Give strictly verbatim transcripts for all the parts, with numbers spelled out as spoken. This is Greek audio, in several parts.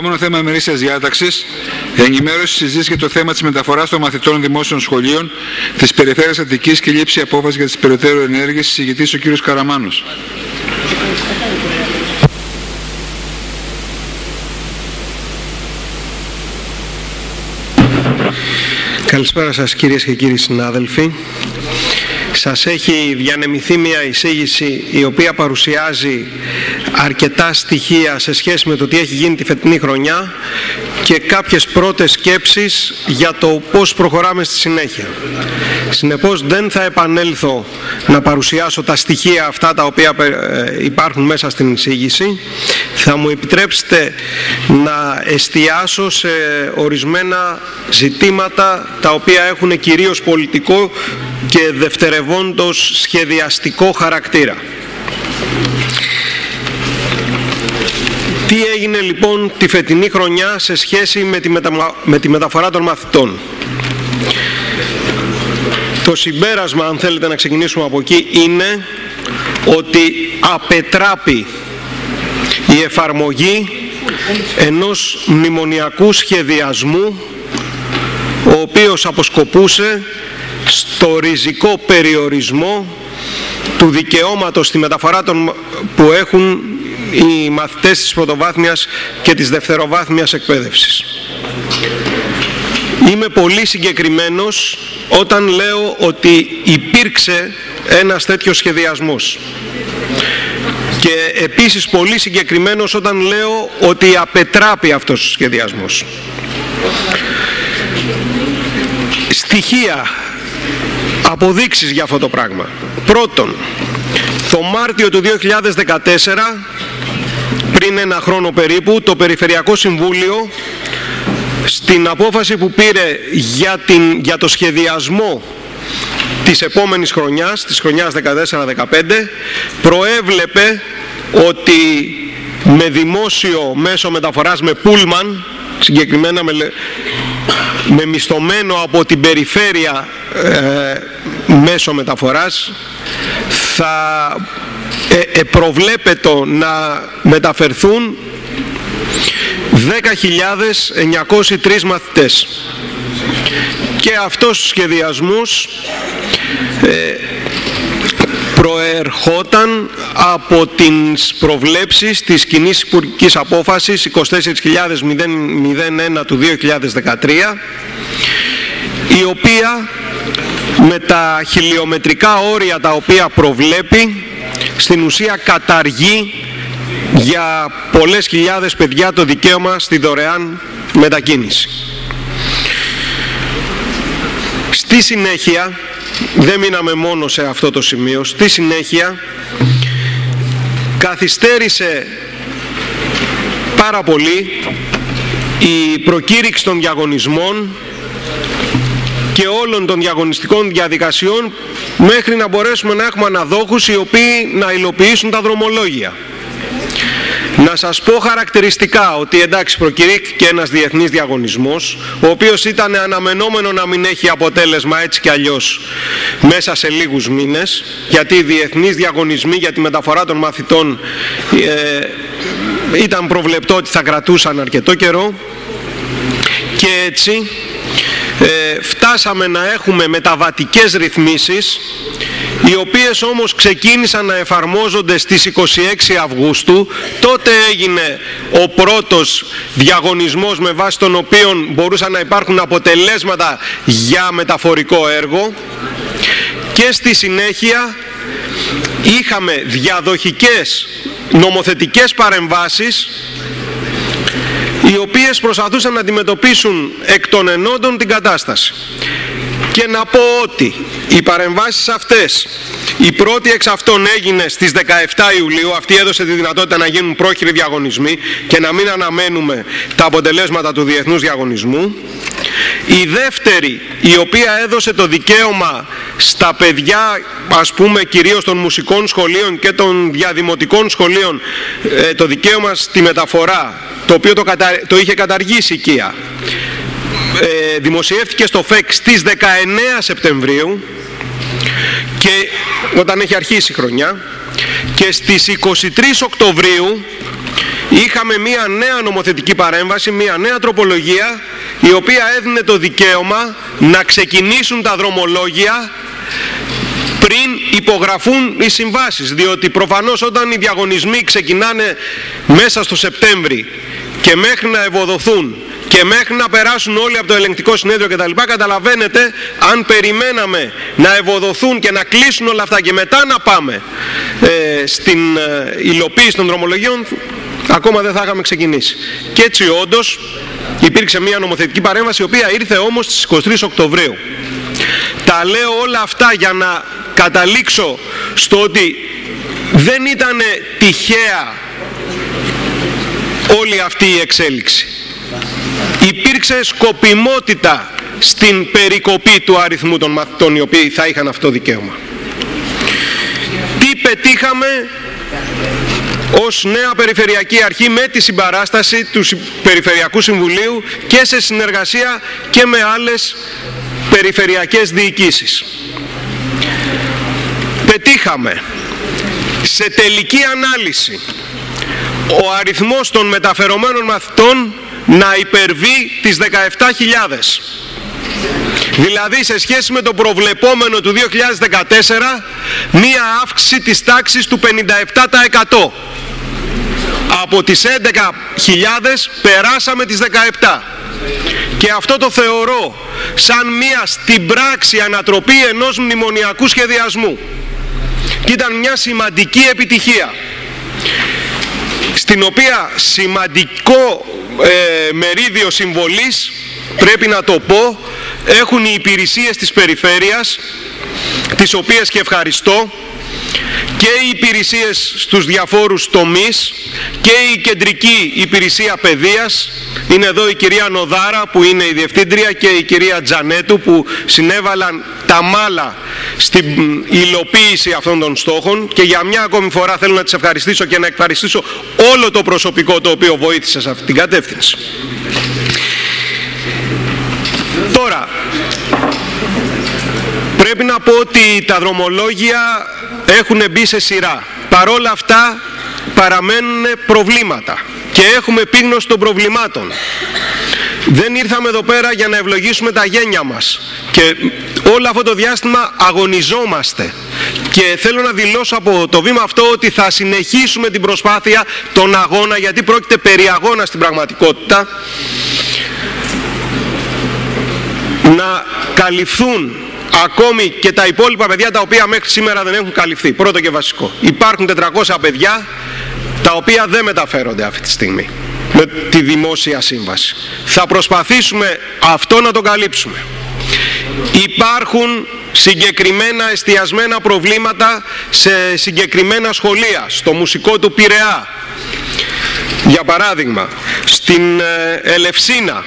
Επόμενο θέμα ημερήσιας διάταξης, ενημέρωση συζήτηση για το θέμα της μεταφοράς των μαθητών δημόσιων σχολείων της Περιφέρειας Αττικής και λήψη απόφαση για τις περαιτέρω ενέργειες. Συζητητής ο κ. Καραμάνος. Καλησπέρα σας κυρίες και κύριοι συνάδελφοι. Σας έχει διανεμηθεί μια εισήγηση η οποία παρουσιάζει αρκετά στοιχεία σε σχέση με το τι έχει γίνει τη φετινή χρονιά και κάποιες πρώτες σκέψεις για το πώς προχωράμε στη συνέχεια. Συνεπώς δεν θα επανέλθω να παρουσιάσω τα στοιχεία αυτά τα οποία υπάρχουν μέσα στην εισήγηση. Θα μου επιτρέψετε να εστιάσω σε ορισμένα ζητήματα τα οποία έχουν κυρίως πολιτικό και δευτερευόντως σχεδιαστικό χαρακτήρα. Τι έγινε λοιπόν τη φετινή χρονιά σε σχέση με τη, μετα... με τη μεταφορά των μαθητών? Το συμπέρασμα, αν θέλετε να ξεκινήσουμε από εκεί, είναι ότι απετράπη η εφαρμογή ενός μνημονιακού σχεδιασμού ο οποίος αποσκοπούσε στο ριζικό περιορισμό του δικαιώματος στη μεταφορά των, που έχουν οι μαθητές της πρωτοβάθμιας και της δευτεροβάθμιας εκπαίδευσης. Είμαι πολύ συγκεκριμένος όταν λέω ότι υπήρξε ένας τέτοιος σχεδιασμός και επίσης πολύ συγκεκριμένος όταν λέω ότι απετράπει αυτός ο σχεδιασμός. Στοιχεία, αποδείξεις για αυτό το πράγμα. Πρώτον, το Μάρτιο του δύο χιλιάδες δεκατέσσερα, πριν ένα χρόνο περίπου, το Περιφερειακό Συμβούλιο στην απόφαση που πήρε για, την, για το σχεδιασμό της επόμενης χρονιάς, της χρονιάς δεκατέσσερα δεκαπέντε, προέβλεπε ότι με δημόσιο μέσο μεταφοράς, με πούλμαν, συγκεκριμένα με, με μισθωμένο από την περιφέρεια ε, μέσο μεταφοράς, θα ε, ε, προβλέπεται να μεταφερθούν δέκα χιλιάδες εννιακόσιοι τρεις μαθητές. Και αυτός ο σχεδιασμός ε, προερχόταν από τις προβλέψεις της κοινής υπουργικής απόφασης είκοσι τέσσερις χιλιάδες ένα του δύο χιλιάδες δεκατρία, η οποία με τα χιλιομετρικά όρια τα οποία προβλέπει στην ουσία καταργεί για πολλές χιλιάδες παιδιά το δικαίωμα στη δωρεάν μετακίνηση. Στη συνέχεια, δεν μείναμε μόνο σε αυτό το σημείο, στη συνέχεια καθυστέρησε πάρα πολύ η προκήρυξη των διαγωνισμών και όλων των διαγωνιστικών διαδικασιών μέχρι να μπορέσουμε να έχουμε αναδόχους οι οποίοι να υλοποιήσουν τα δρομολόγια. Να σας πω χαρακτηριστικά ότι εντάξει, προκηρύχθηκε ένας διεθνής διαγωνισμός, ο οποίος ήταν αναμενόμενο να μην έχει αποτέλεσμα έτσι κι αλλιώς μέσα σε λίγους μήνες, γιατί οι διεθνείς διαγωνισμοί για τη μεταφορά των μαθητών ε, ήταν προβλεπτό ότι θα κρατούσαν αρκετό καιρό, και έτσι ε, φτάσαμε να έχουμε μεταβατικές ρυθμίσεις, οι οποίες όμως ξεκίνησαν να εφαρμόζονται στις είκοσι έξι Αυγούστου. Τότε έγινε ο πρώτος διαγωνισμός με βάση τον οποίο μπορούσαν να υπάρχουν αποτελέσματα για μεταφορικό έργο, και στη συνέχεια είχαμε διαδοχικές νομοθετικές παρεμβάσεις οι οποίες προσπαθούσαν να αντιμετωπίσουν εκ των ενόντων την κατάσταση. Και να πω ότι οι παρεμβάσεις αυτές, η πρώτη εξ αυτών έγινε στις δεκαεπτά Ιουλίου, αυτή έδωσε τη δυνατότητα να γίνουν πρόχειροι διαγωνισμοί και να μην αναμένουμε τα αποτελέσματα του διεθνούς διαγωνισμού. Η δεύτερη, η οποία έδωσε το δικαίωμα στα παιδιά, ας πούμε κυρίως των μουσικών σχολείων και των διαδημοτικών σχολείων, το δικαίωμα στη μεταφορά, το οποίο το, κατα... το είχε καταργήσει η ΚΙΑ, ε, δημοσιεύτηκε στο ΦΕΚ στις δεκαεννέα Σεπτεμβρίου, και όταν έχει αρχίσει η χρονιά, και στις είκοσι τρεις Οκτωβρίου είχαμε μία νέα νομοθετική παρέμβαση, μία νέα τροπολογία, η οποία έδινε το δικαίωμα να ξεκινήσουν τα δρομολόγια πριν υπογραφούν οι συμβάσεις, διότι προφανώς όταν οι διαγωνισμοί ξεκινάνε μέσα στο Σεπτέμβρη και μέχρι να ευοδοθούν και μέχρι να περάσουν όλοι από το ελεγκτικό συνέδριο κτλ, καταλαβαίνετε, αν περιμέναμε να ευοδοθούν και να κλείσουν όλα αυτά και μετά να πάμε ε, στην ε, υλοποίηση των δρομολογίων, ακόμα δεν θα είχαμε ξεκινήσει. Και έτσι όντως υπήρξε μια νομοθετική παρέμβαση, η οποία ήρθε όμως στις είκοσι τρεις Οκτωβρίου. Τα λέω όλα αυτά για να καταλήξω στο ότι δεν ήταν τυχαία όλη αυτή η εξέλιξη. Υπήρξε σκοπιμότητα στην περικοπή του αριθμού των μαθητών οι οποίοι θα είχαν αυτό το δικαίωμα. Τι πετύχαμε ως νέα Περιφερειακή Αρχή με τη συμπαράσταση του Περιφερειακού Συμβουλίου και σε συνεργασία και με άλλες περιφερειακές διοικήσεις? Πετύχαμε σε τελική ανάλυση ο αριθμός των μεταφερομένων μαθητών να υπερβεί τις δεκαεπτά χιλιάδες. Δηλαδή σε σχέση με το προβλεπόμενο του δύο χιλιάδες δεκατέσσερα, μία αύξηση της τάξης του πενήντα επτά τοις εκατό. Από τις έντεκα χιλιάδες περάσαμε τις δεκαεπτά. Και αυτό το θεωρώ σαν μία στην πράξη ανατροπή ενός μνημονιακού σχεδιασμού. Και ήταν μια σημαντική επιτυχία, στην οποία σημαντικό ε, μερίδιο συμβολής, πρέπει να το πω, έχουν οι υπηρεσίες της περιφέρειας, τις οποίες και ευχαριστώ, και οι υπηρεσίες στους διαφόρους τομείς και η κεντρική υπηρεσία παιδείας. Είναι εδώ η κυρία Νοδάρα που είναι η διευθύντρια και η κυρία Τζανέτου που συνέβαλαν τα μάλα στην υλοποίηση αυτών των στόχων, και για μια ακόμη φορά θέλω να τις ευχαριστήσω και να ευχαριστήσω όλο το προσωπικό το οποίο βοήθησε σε αυτή την κατεύθυνση. Τώρα, πρέπει να πω ότι τα δρομολόγια έχουν μπει σε σειρά. Παρόλα αυτά παραμένουν προβλήματα και έχουμε επίγνωση των προβλημάτων. Δεν ήρθαμε εδώ πέρα για να ευλογήσουμε τα γένια μας και όλο αυτό το διάστημα αγωνιζόμαστε, και θέλω να δηλώσω από το βήμα αυτό ότι θα συνεχίσουμε την προσπάθεια, τον αγώνα, γιατί πρόκειται περί αγώνα στην πραγματικότητα, να καλυφθούν ακόμη και τα υπόλοιπα παιδιά τα οποία μέχρι σήμερα δεν έχουν καλυφθεί. Πρώτο και βασικό, υπάρχουν τετρακόσια παιδιά τα οποία δεν μεταφέρονται αυτή τη στιγμή με τη δημόσια σύμβαση. Θα προσπαθήσουμε αυτό να το καλύψουμε. Υπάρχουν συγκεκριμένα εστιασμένα προβλήματα σε συγκεκριμένα σχολεία, στο μουσικό του Πειραιά, για παράδειγμα, στην Ελευσίνα,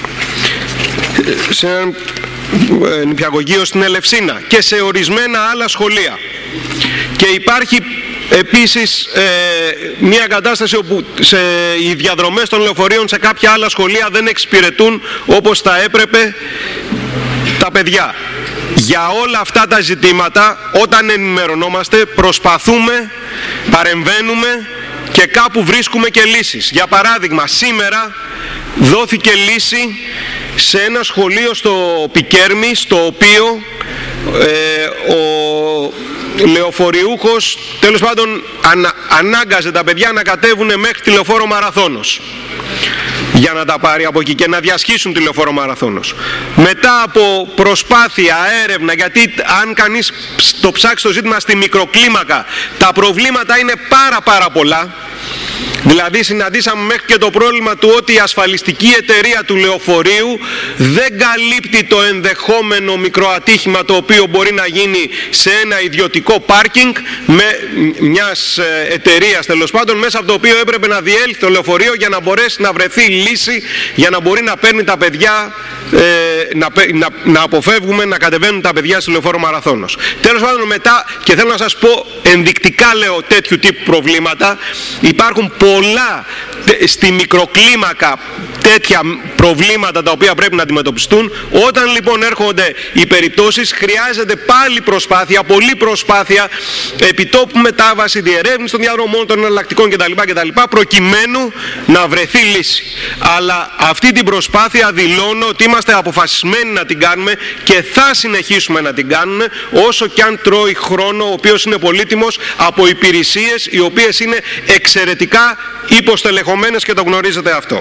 σε νηπιαγωγείο στην Ελευσίνα και σε ορισμένα άλλα σχολεία. Και υπάρχει επίσης ε, μια κατάσταση όπου σε, οι διαδρομές των λεωφορείων σε κάποια άλλα σχολεία δεν εξυπηρετούν όπως θα έπρεπε τα παιδιά. Για όλα αυτά τα ζητήματα, όταν ενημερωνόμαστε, προσπαθούμε, παρεμβαίνουμε και κάπου βρίσκουμε και λύσεις. Για παράδειγμα, σήμερα δόθηκε λύση σε ένα σχολείο στο Πικέρμι, στο οποίο ε, ο λεωφοριούχος τέλος πάντων ανα, ανάγκαζε τα παιδιά να κατέβουν μέχρι τη λεωφόρο Μαραθώνος για να τα πάρει από εκεί και να διασχίσουν τη λεωφόρο Μαραθώνος. Μετά από προσπάθεια, έρευνα, γιατί αν κανείς το ψάξει το ζήτημα στη μικροκλίμακα, τα προβλήματα είναι πάρα πάρα πολλά. Δηλαδή συναντήσαμε μέχρι και το πρόβλημα του ότι η ασφαλιστική εταιρεία του λεωφορείου δεν καλύπτει το ενδεχόμενο μικροατύχημα το οποίο μπορεί να γίνει σε ένα ιδιωτικό πάρκινγκ με μιας εταιρείας τέλος πάντων, μέσα από το οποίο έπρεπε να διέλθει το λεωφορείο για να μπορέσει να βρεθεί λύση, για να μπορεί να παίρνει τα παιδιά ε, να, να, να αποφεύγουμε να κατεβαίνουν τα παιδιά στη Λεωφόρο Μαραθώνος. Τέλος πάντων, μετά, και θέλω να σας πω, ενδεικτικά λέω τέτοιου τύπου προβλήματα, υπάρχουν πολλά στη μικροκλίμακα τέτοια προβλήματα τα οποία πρέπει να αντιμετωπιστούν. Όταν λοιπόν έρχονται οι περιπτώσεις, χρειάζεται πάλι προσπάθεια, πολλή προσπάθεια, επιτόπου μετάβαση, διερεύνηση των διαδρομών, των εναλλακτικών κτλ, κτλ, προκειμένου να βρεθεί λύση. Αλλά αυτή την προσπάθεια δηλώνω ότι είμαστε αποφασισμένοι να την κάνουμε και θα συνεχίσουμε να την κάνουμε, όσο και αν τρώει χρόνο, ο οποίος είναι πολύτιμος, από υπηρεσίες οι οποίες είναι εξαιρετικά υποστελεχωμένες και το γνωρίζετε αυτό.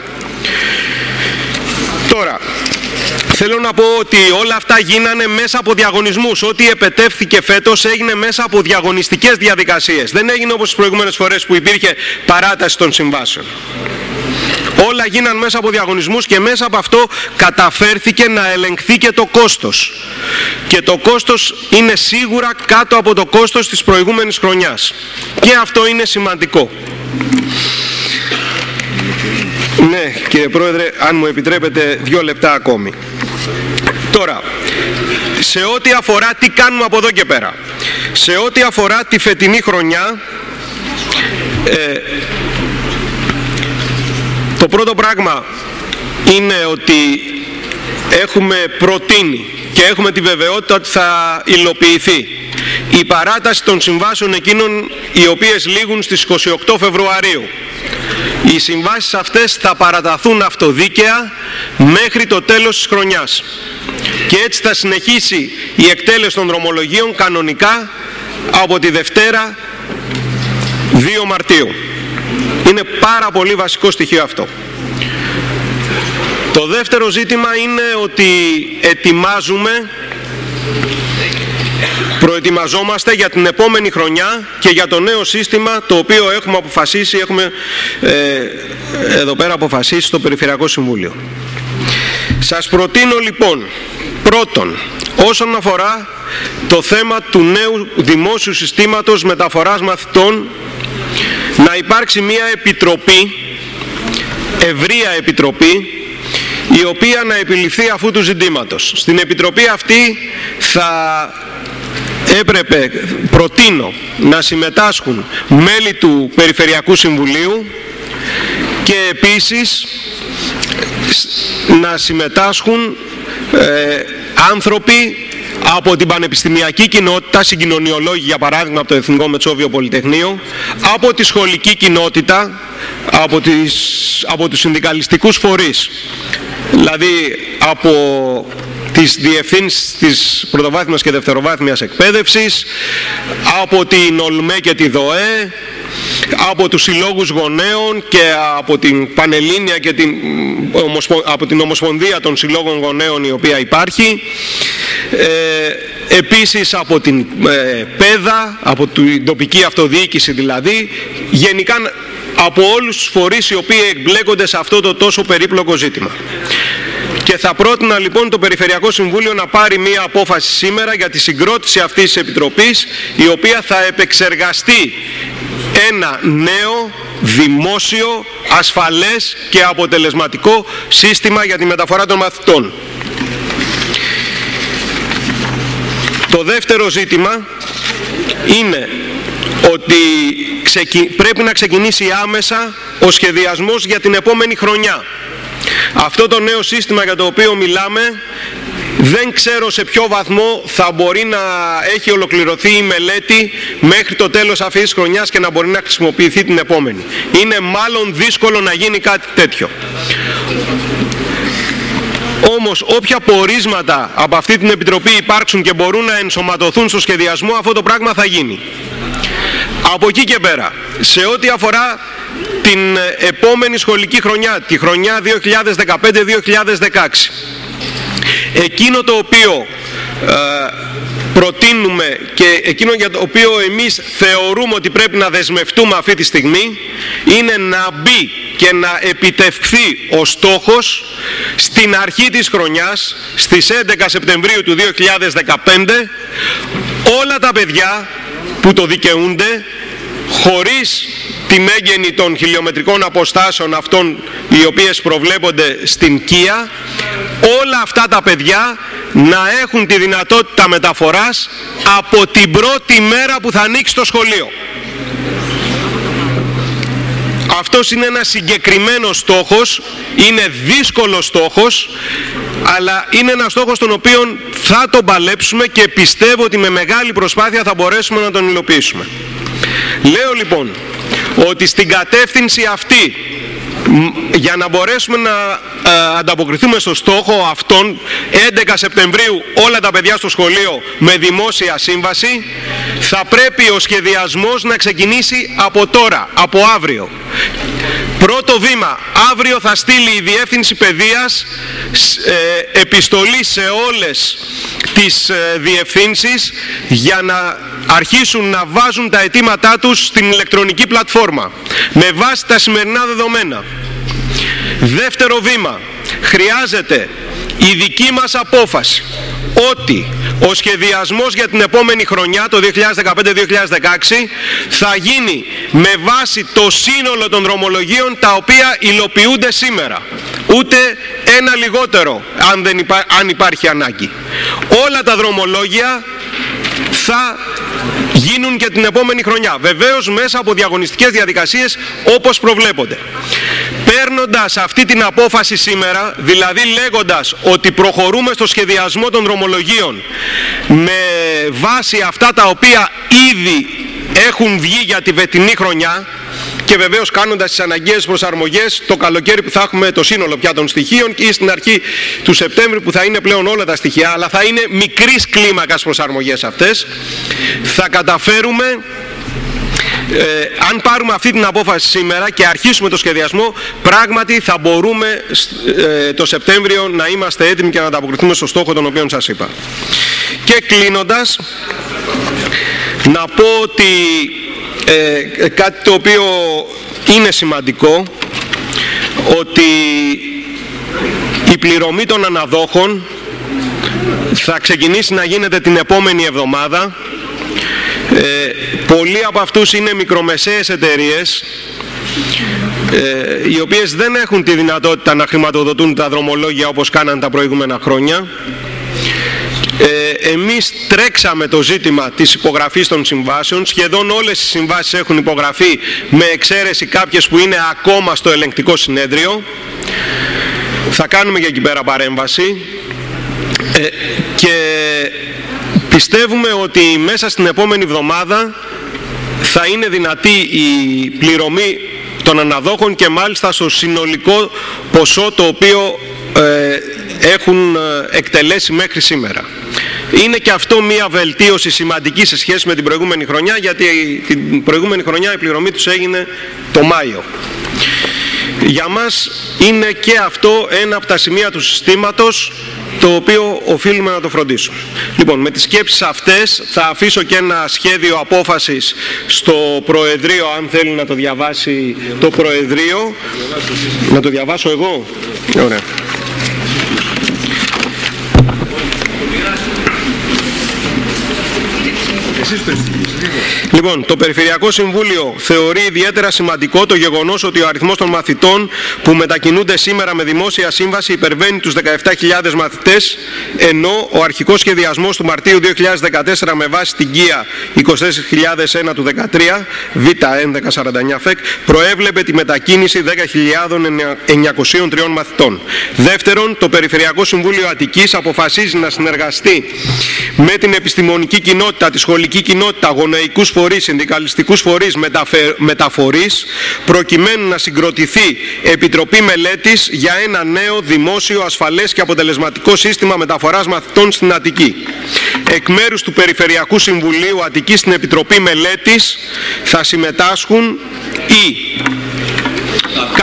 Τώρα, θέλω να πω ότι όλα αυτά γίνανε μέσα από διαγωνισμούς. Ό,τι επετεύθηκε φέτος έγινε μέσα από διαγωνιστικές διαδικασίες. Δεν έγινε όπως τις προηγούμενες φορές που υπήρχε παράταση των συμβάσεων. Όλα γίναν μέσα από διαγωνισμούς και μέσα από αυτό καταφέρθηκε να ελεγχθεί και το κόστος. Και το κόστος είναι σίγουρα κάτω από το κόστος της προηγούμενης χρονιάς. Και αυτό είναι σημαντικό. Ναι, κύριε Πρόεδρε, αν μου επιτρέπετε δύο λεπτά ακόμη. Τώρα, σε ό,τι αφορά τι κάνουμε από εδώ και πέρα, σε ό,τι αφορά τη φετινή χρονιά, ε, το πρώτο πράγμα είναι ότι έχουμε προτείνει και έχουμε τη βεβαιότητα ότι θα υλοποιηθεί η παράταση των συμβάσεων εκείνων οι οποίες λήγουν στις είκοσι οκτώ Φεβρουαρίου. Οι συμβάσεις αυτές θα παραταθούν αυτοδίκαια μέχρι το τέλος της χρονιάς. Και έτσι θα συνεχίσει η εκτέλεση των δρομολογίων κανονικά από τη Δευτέρα δύο Μαρτίου. Είναι πάρα πολύ βασικό στοιχείο αυτό. Το δεύτερο ζήτημα είναι ότι ετοιμάζουμε, προετοιμαζόμαστε για την επόμενη χρονιά και για το νέο σύστημα το οποίο έχουμε αποφασίσει, έχουμε ε, εδώ πέρα αποφασίσει στο Περιφερειακό Συμβούλιο. Σας προτείνω λοιπόν, πρώτον, όσον αφορά το θέμα του νέου δημόσιου συστήματος μεταφοράς μαθητών, να υπάρξει μια επιτροπή, ευρεία επιτροπή, η οποία να επιληφθεί αυτού του ζητήματος. Στην επιτροπή αυτή θα έπρεπε, προτείνω, να συμμετάσχουν μέλη του Περιφερειακού Συμβουλίου και επίσης να συμμετάσχουν ε, άνθρωποι από την πανεπιστημιακή κοινότητα, συγκοινωνιολόγοι για παράδειγμα από το Εθνικό Μετσόβιο Πολυτεχνείο, από τη σχολική κοινότητα, από, τις, από τους συνδικαλιστικούς φορείς, δηλαδή από τις διευθύνσεις της πρωτοβάθμιας και δευτεροβάθμιας εκπαίδευσης, από την ΟΛΜΕ και τη ΔΟΕ, από τους συλλόγους γονέων και από την Πανελλήνια και την, από την Ομοσπονδία των Συλλόγων Γονέων η οποία υπάρχει, ε, επίσης από την ε, ΠΕΔΑ, από την τοπική αυτοδιοίκηση δηλαδή, γενικά από όλους τους φορείς οι οποίοι εμπλέκονται σε αυτό το τόσο περίπλοκο ζήτημα. Και θα πρότεινα λοιπόν το Περιφερειακό Συμβούλιο να πάρει μία απόφαση σήμερα για τη συγκρότηση αυτής της Επιτροπής, η οποία θα επεξεργαστεί ένα νέο, δημόσιο, ασφαλές και αποτελεσματικό σύστημα για τη μεταφορά των μαθητών. Το δεύτερο ζήτημα είναι ότι πρέπει να ξεκινήσει άμεσα ο σχεδιασμός για την επόμενη χρονιά. Αυτό το νέο σύστημα για το οποίο μιλάμε, δεν ξέρω σε ποιο βαθμό θα μπορεί να έχει ολοκληρωθεί η μελέτη μέχρι το τέλος αυτής της χρονιάς και να μπορεί να χρησιμοποιηθεί την επόμενη. Είναι μάλλον δύσκολο να γίνει κάτι τέτοιο. Όμως όποια πορίσματα από αυτή την Επιτροπή υπάρξουν και μπορούν να ενσωματωθούν στο σχεδιασμό, αυτό το πράγμα θα γίνει. Από εκεί και πέρα, σε ό,τι αφορά την επόμενη σχολική χρονιά, τη χρονιά δύο χιλιάδες δεκαπέντε δύο χιλιάδες δεκαέξι, εκείνο το οποίο ε, προτείνουμε και εκείνο για το οποίο εμείς θεωρούμε ότι πρέπει να δεσμευτούμε αυτή τη στιγμή είναι να μπει και να επιτευχθεί ο στόχος στην αρχή της χρονιάς, στις έντεκα Σεπτεμβρίου του δύο χιλιάδες δεκαπέντε, όλα τα παιδιά που το δικαιούνται, χωρίς τη την έγκαινη των χιλιομετρικών αποστάσεων αυτών οι οποίες προβλέπονται στην Κία, όλα αυτά τα παιδιά να έχουν τη δυνατότητα μεταφοράς από την πρώτη μέρα που θα ανοίξει το σχολείο. Αυτός είναι ένας συγκεκριμένος στόχος, είναι δύσκολος στόχος, αλλά είναι ένας στόχος τον οποίο θα τον παλέψουμε και πιστεύω ότι με μεγάλη προσπάθεια θα μπορέσουμε να τον υλοποιήσουμε. Λέω λοιπόν ότι στην κατεύθυνση αυτή, για να μπορέσουμε να ε, ανταποκριθούμε στο στόχο αυτόν, έντεκα Σεπτεμβρίου όλα τα παιδιά στο σχολείο με δημόσια σύμβαση, θα πρέπει ο σχεδιασμός να ξεκινήσει από τώρα, από αύριο. Πρώτο βήμα, αύριο θα στείλει η Διεύθυνση Παιδείας ε, επιστολή σε όλες τις ε, διευθύνσεις για να αρχίσουν να βάζουν τα αιτήματά τους στην ηλεκτρονική πλατφόρμα με βάση τα σημερινά δεδομένα. Δεύτερο βήμα, χρειάζεται η δική μας απόφαση ότι ο σχεδιασμός για την επόμενη χρονιά, το δύο χιλιάδες δεκαπέντε δύο χιλιάδες δεκαέξι, θα γίνει με βάση το σύνολο των δρομολογίων τα οποία υλοποιούνται σήμερα. Ούτε ένα λιγότερο, αν, δεν υπά... αν υπάρχει ανάγκη. Όλα τα δρομολόγια θα γίνουν και την επόμενη χρονιά. Βεβαίως μέσα από διαγωνιστικές διαδικασίες όπως προβλέπονται. Παίρνοντας αυτή την απόφαση σήμερα, δηλαδή λέγοντας ότι προχωρούμε στο σχεδιασμό των δρομολογίων με βάση αυτά τα οποία ήδη έχουν βγει για τη φετινή χρονιά, και βεβαίως κάνοντας τις αναγκαίες προσαρμογές το καλοκαίρι που θα έχουμε το σύνολο πια των στοιχείων ή στην αρχή του Σεπτέμβρη που θα είναι πλέον όλα τα στοιχεία, αλλά θα είναι μικρής κλίμακας προσαρμογές αυτές, θα καταφέρουμε, ε, αν πάρουμε αυτή την απόφαση σήμερα και αρχίσουμε το σχεδιασμό, πράγματι θα μπορούμε ε, το Σεπτέμβριο να είμαστε έτοιμοι και να ανταποκριθούμε στο στόχο τον οποίο σας είπα. Και κλείνοντας, να πω ότι Ε, κάτι το οποίο είναι σημαντικό, ότι η πληρωμή των αναδόχων θα ξεκινήσει να γίνεται την επόμενη εβδομάδα. Ε, πολλοί από αυτούς είναι μικρομεσαίες εταιρείες ε, οι οποίες δεν έχουν τη δυνατότητα να χρηματοδοτούν τα δρομολόγια όπως κάναν τα προηγούμενα χρόνια. Ε, εμείς τρέξαμε το ζήτημα της υπογραφής των συμβάσεων. Σχεδόν όλες οι συμβάσεις έχουν υπογραφεί, με εξαίρεση κάποιες που είναι ακόμα στο ελεγκτικό συνέδριο. Θα κάνουμε και εκεί πέρα παρέμβαση ε, και πιστεύουμε ότι μέσα στην επόμενη εβδομάδα θα είναι δυνατή η πληρωμή των αναδόχων και μάλιστα στο συνολικό ποσό το οποίο ε, έχουν εκτελέσει μέχρι σήμερα. Είναι και αυτό μια βελτίωση σημαντική σε σχέση με την προηγούμενη χρονιά, γιατί την προηγούμενη χρονιά η πληρωμή τους έγινε το Μάιο. Για μας είναι και αυτό ένα από τα σημεία του συστήματος το οποίο οφείλουμε να το φροντίσουμε. Λοιπόν, με τις σκέψεις αυτές θα αφήσω και ένα σχέδιο απόφασης στο Προεδρείο, αν θέλει να το διαβάσει το Προεδρείο. Να το διαβάσω εγώ. Ωραία. Λοιπόν, το Περιφερειακό Συμβούλιο θεωρεί ιδιαίτερα σημαντικό το γεγονός ότι ο αριθμός των μαθητών που μετακινούνται σήμερα με δημόσια σύμβαση υπερβαίνει τους δεκαεπτά χιλιάδες μαθητές, ενώ ο αρχικός σχεδιασμός του Μαρτίου δύο χιλιάδες δεκατέσσερα με βάση την ΚΙΑ είκοσι τέσσερις χιλιάδες ένα του δεκατρία, Β έντεκα σαράντα εννιά ΦΕΚ, προέβλεπε τη μετακίνηση δέκα χιλιάδες εννιακόσια τρία μαθητών. Δεύτερον, το Περιφερειακό Συμβούλιο Αττικής αποφασίζει να συνεργαστεί με την επιστημονική κοινότητα, τη σχολική κοινότητα, γονεϊκούς φορείς, συνδικαλιστικούς φορείς, μεταφορείς, προκειμένου να συγκροτηθεί Επιτροπή Μελέτης για ένα νέο δημόσιο, ασφαλές και αποτελεσματικό σύστημα μεταφοράς μαθητών στην Αττική. Εκ μέρους του Περιφερειακού Συμβουλίου Αττικής στην Επιτροπή Μελέτης θα συμμετάσχουν οι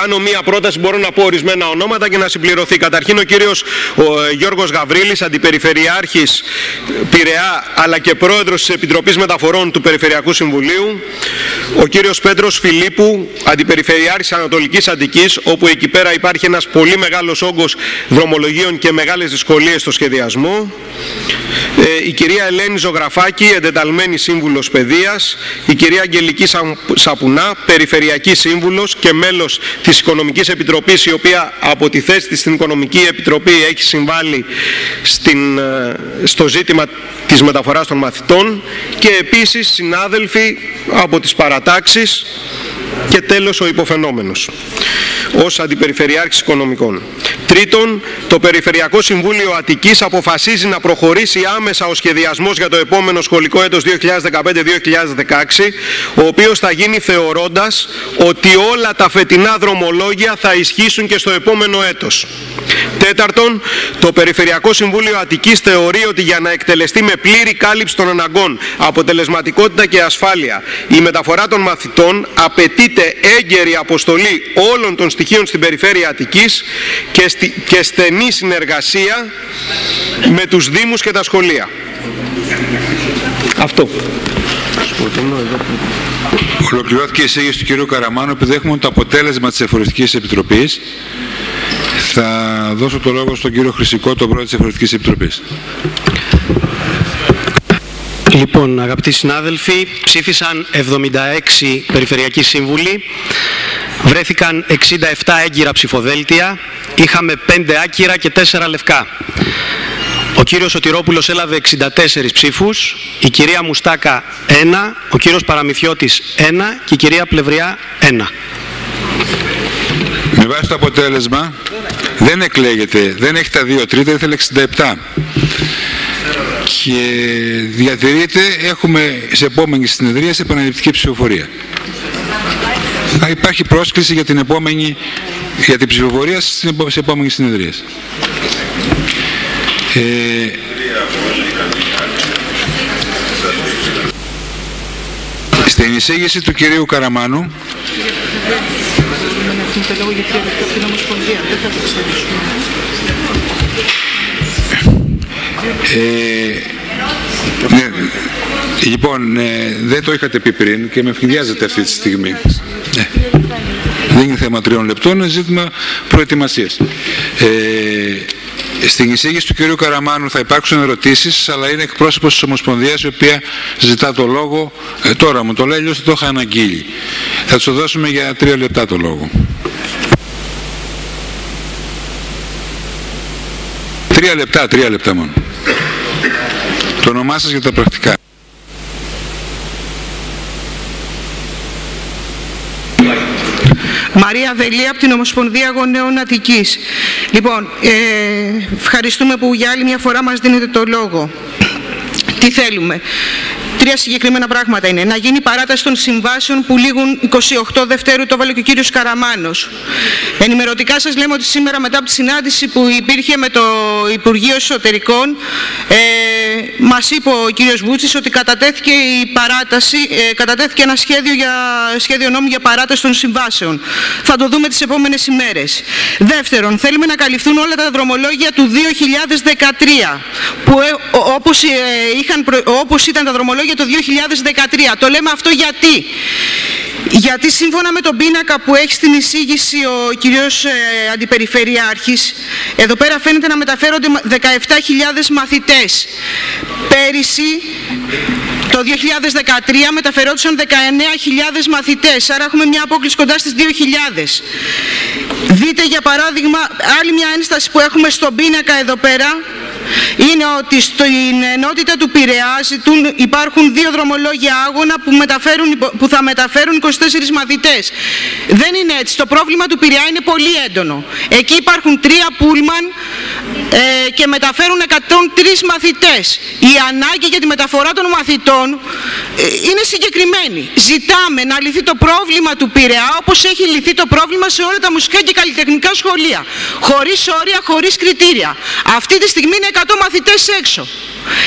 κάνω μία πρόταση, μπορώ να πω ορισμένα ονόματα και να συμπληρωθεί. Καταρχήν ο κύριος ο Γιώργος Γαβρίλης, Αντιπεριφερειάρχης Πειραιά, αλλά και πρόεδρος της Επιτροπής Μεταφορών του Περιφερειακού Συμβουλίου. Ο κύριος Πέτρος Φιλίππου, Αντιπεριφερειάρχης Ανατολικής Αττικής, όπου εκεί πέρα υπάρχει ένας πολύ μεγάλος όγκος δρομολογίων και μεγάλες δυσκολίες στο σχεδιασμό. Ε, η κυρία Ελένη Ζωγραφάκη, εντεταλμένη σύμβουλος παιδείας. Η κυρία Αγγελική Σαπουνά, Περιφερειακή Σύμβουλος και μέλος της Οικονομικής Επιτροπής, η οποία από τη θέση της στην Οικονομική Επιτροπή έχει συμβάλει στην, στο ζήτημα της μεταφοράς των μαθητών, και επίσης συνάδελφοι από τις παρατάξεις, και τέλος ο υποφαινόμενος ως Αντιπεριφερειάρχης Οικονομικών. Τρίτον, το Περιφερειακό Συμβούλιο Αττικής αποφασίζει να προχωρήσει άμεσα ο σχεδιασμός για το επόμενο σχολικό έτος δύο χιλιάδες δεκαπέντε δύο χιλιάδες δεκαέξι, ο οποίος θα γίνει θεωρώντας ότι όλα τα φετινά δρομολόγια θα ισχύσουν και στο επόμενο έτος. Τέταρτον, το Περιφερειακό Συμβούλιο Αττικής θεωρεί ότι για να εκτελεστεί με πλήρη κάλυψη των αναγκών, αποτελεσματικότητα και ασφάλεια η μεταφορά των μαθητών, απαιτείται έγκαιρη αποστολή όλων των στοιχείων στην Περιφέρεια Αττικής και, στη, και στενή συνεργασία με τους Δήμους και τα σχολεία. Αυτό. Ολοκληρώθηκε η εισήγηση του κ. Καραμάνου. Επειδή έχουμε το αποτέλεσμα της Εφορευτικής Επιτροπής, θα δώσω το λόγο στον κύριο Χρυσικό, τον πρόεδρο της Εφορευτικής Επιτροπής. Λοιπόν, αγαπητοί συνάδελφοι, ψήφισαν εβδομήντα έξι περιφερειακοί σύμβουλοι, βρέθηκαν εξήντα επτά έγκυρα ψηφοδέλτια, είχαμε πέντε άκυρα και τέσσερα λευκά. Ο κύριος Σωτηρόπουλος έλαβε εξήντα τέσσερις ψήφους, η κυρία Μουστάκα ένα, ο κύριος Παραμυθιώτης ένα και η κυρία Πλευριά ένα. Με βάση το αποτέλεσμα δεν εκλέγεται, δεν έχει τα δύο τρίτα, ήθελε εξήντα επτά. Και διατηρείται, έχουμε σε επόμενη συνεδρία σε επαναληπτική ψηφοφορία. Θα υπάρχει πρόσκληση για την επόμενη, για την ψηφοφορία σε επόμενη συνεδρία. Ε, στην εισήγηση του κυρίου Καραμάνου Ε, ναι, λοιπόν, ε, δεν το είχατε πει πριν και με ευνηδιάζετε αυτή τη στιγμή. Ε, δεν είναι θέμα τριών λεπτών, είναι ζήτημα προετοιμασίας. Ε, στην εισήγηση του κ. Καραμάνου θα υπάρξουν ερωτήσεις, αλλά είναι εκπρόσωπος της Ομοσπονδίας, η οποία ζητά το λόγο. Ε, τώρα μου το λέει, αλλιώς το είχα αναγγείλει. Θα του δώσουμε για τρία λεπτά το λόγο. Τρία λεπτά, τρία λεπτά μόνο. Το όνομά σας για τα πρακτικά. Μαρία Βελία από την Ομοσπονδία Γονέων Αττικής. Λοιπόν, ε, ευχαριστούμε που για άλλη μια φορά μας δίνετε το λόγο. Τι θέλουμε? Τρία συγκεκριμένα πράγματα είναι. Να γίνει παράταση των συμβάσεων που λήγουν εικοστή ογδόη Δευτέρου, το έβαλε και ο κύριος Καραμάνος. Ενημερωτικά σας λέμε ότι σήμερα, μετά από τη συνάντηση που υπήρχε με το Υπουργείο Εσωτερικών, ε, μας είπε ο κύριος Βούτσης ότι κατατέθηκε η παράταση, ε, κατατέθηκε ένα σχέδιο, για, σχέδιο νόμου για παράταση των συμβάσεων. Θα το δούμε τις επόμενες ημέρες. Δεύτερον, θέλουμε να καλυφθούν όλα τα δρομολόγια του δύο χιλιάδες δεκατρία, που ε, όπως, ε, είχαν, όπως ήταν τα δρομολόγια το δύο χιλιάδες δεκατρία. Το λέμε αυτό γιατί. Γιατί σύμφωνα με τον πίνακα που έχει στην εισήγηση ο κύριος ε, Αντιπεριφερειάρχης, εδώ πέρα φαίνεται να μεταφέρονται δεκαεπτά χιλιάδες μαθητές. Πέρυσι, το δύο χιλιάδες δεκατρία, μεταφερόντουσαν δεκαεννέα χιλιάδες μαθητές, άρα έχουμε μια απόκληση κοντά στις δύο χιλιάδες. Δείτε για παράδειγμα, άλλη μια ένσταση που έχουμε στον πίνακα εδώ πέρα, είναι ότι στην ενότητα του Πειραιά ζητούν, υπάρχουν δύο δρομολόγια άγωνα που, μεταφέρουν, που θα μεταφέρουν είκοσι τέσσερις μαθητές. Δεν είναι έτσι. Το πρόβλημα του Πειραιά είναι πολύ έντονο. Εκεί υπάρχουν τρία πούλμαν ε, και μεταφέρουν εκατόν τρεις μαθητές. Η ανάγκη για τη μεταφορά των μαθητών ε, είναι συγκεκριμένη. Ζητάμε να λυθεί το πρόβλημα του Πειραιά όπως έχει λυθεί το πρόβλημα σε όλα τα μουσικά και καλλιτεχνικά σχολεία. Χωρίς όρια, χωρίς κριτήρια. Αυτή τη στιγμή είναι εκατό μαθητές έξω.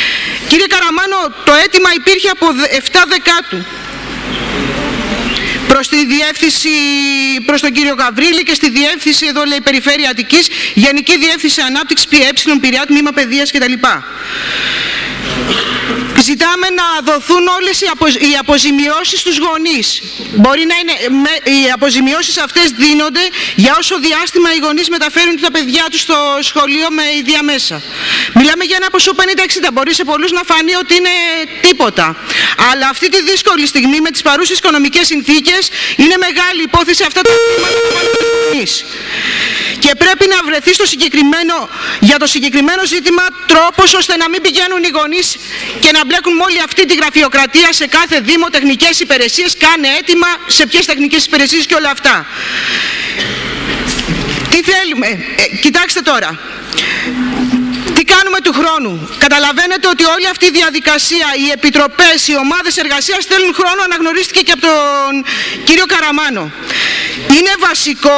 Κύριε Καραμάνο, το αίτημα υπήρχε από επτά Δεκάτου. προς τη διεύθυνση, προς τον κύριο Γαβρίλη και στη διεύθυνση, εδώ λέει Περιφέρεια Αττικής, Γενική Διεύθυνση Ανάπτυξης ΠΕ, Πειραιά, Τμήμα Παιδείας κτλ. Ζητάμε να δοθούν όλες οι, απο, οι αποζημιώσεις στους γονείς. Μπορεί να είναι, με, οι αποζημιώσεις αυτές δίνονται για όσο διάστημα οι γονείς μεταφέρουν τα παιδιά τους στο σχολείο με ίδια μέσα. Μιλάμε για ένα ποσό πενήντα εξήντα. Μπορεί σε πολλούς να φανεί ότι είναι τίποτα. Αλλά αυτή τη δύσκολη στιγμή με τις παρούσες οικονομικές συνθήκες είναι μεγάλη υπόθεση αυτά τα χρήματα που πάνε στους γονείς. Και πρέπει να βρεθεί στο συγκεκριμένο, για το συγκεκριμένο ζήτημα τρόπος ώστε να μην πηγαίνουν οι γονείς και να μπλέκουν με όλη αυτή τη γραφειοκρατία σε κάθε δήμο, τεχνικές υπηρεσίες, κάνε έτοιμα σε ποιες τεχνικές υπηρεσίες και όλα αυτά. Τι θέλουμε, ε, κοιτάξτε τώρα. Τι κάνουμε του χρόνου. Καταλαβαίνετε ότι όλη αυτή η διαδικασία, οι επιτροπές, οι ομάδες εργασίας θέλουν χρόνο, αναγνωρίστηκε και από τον κύριο Καραμάνο. Είναι βασικό.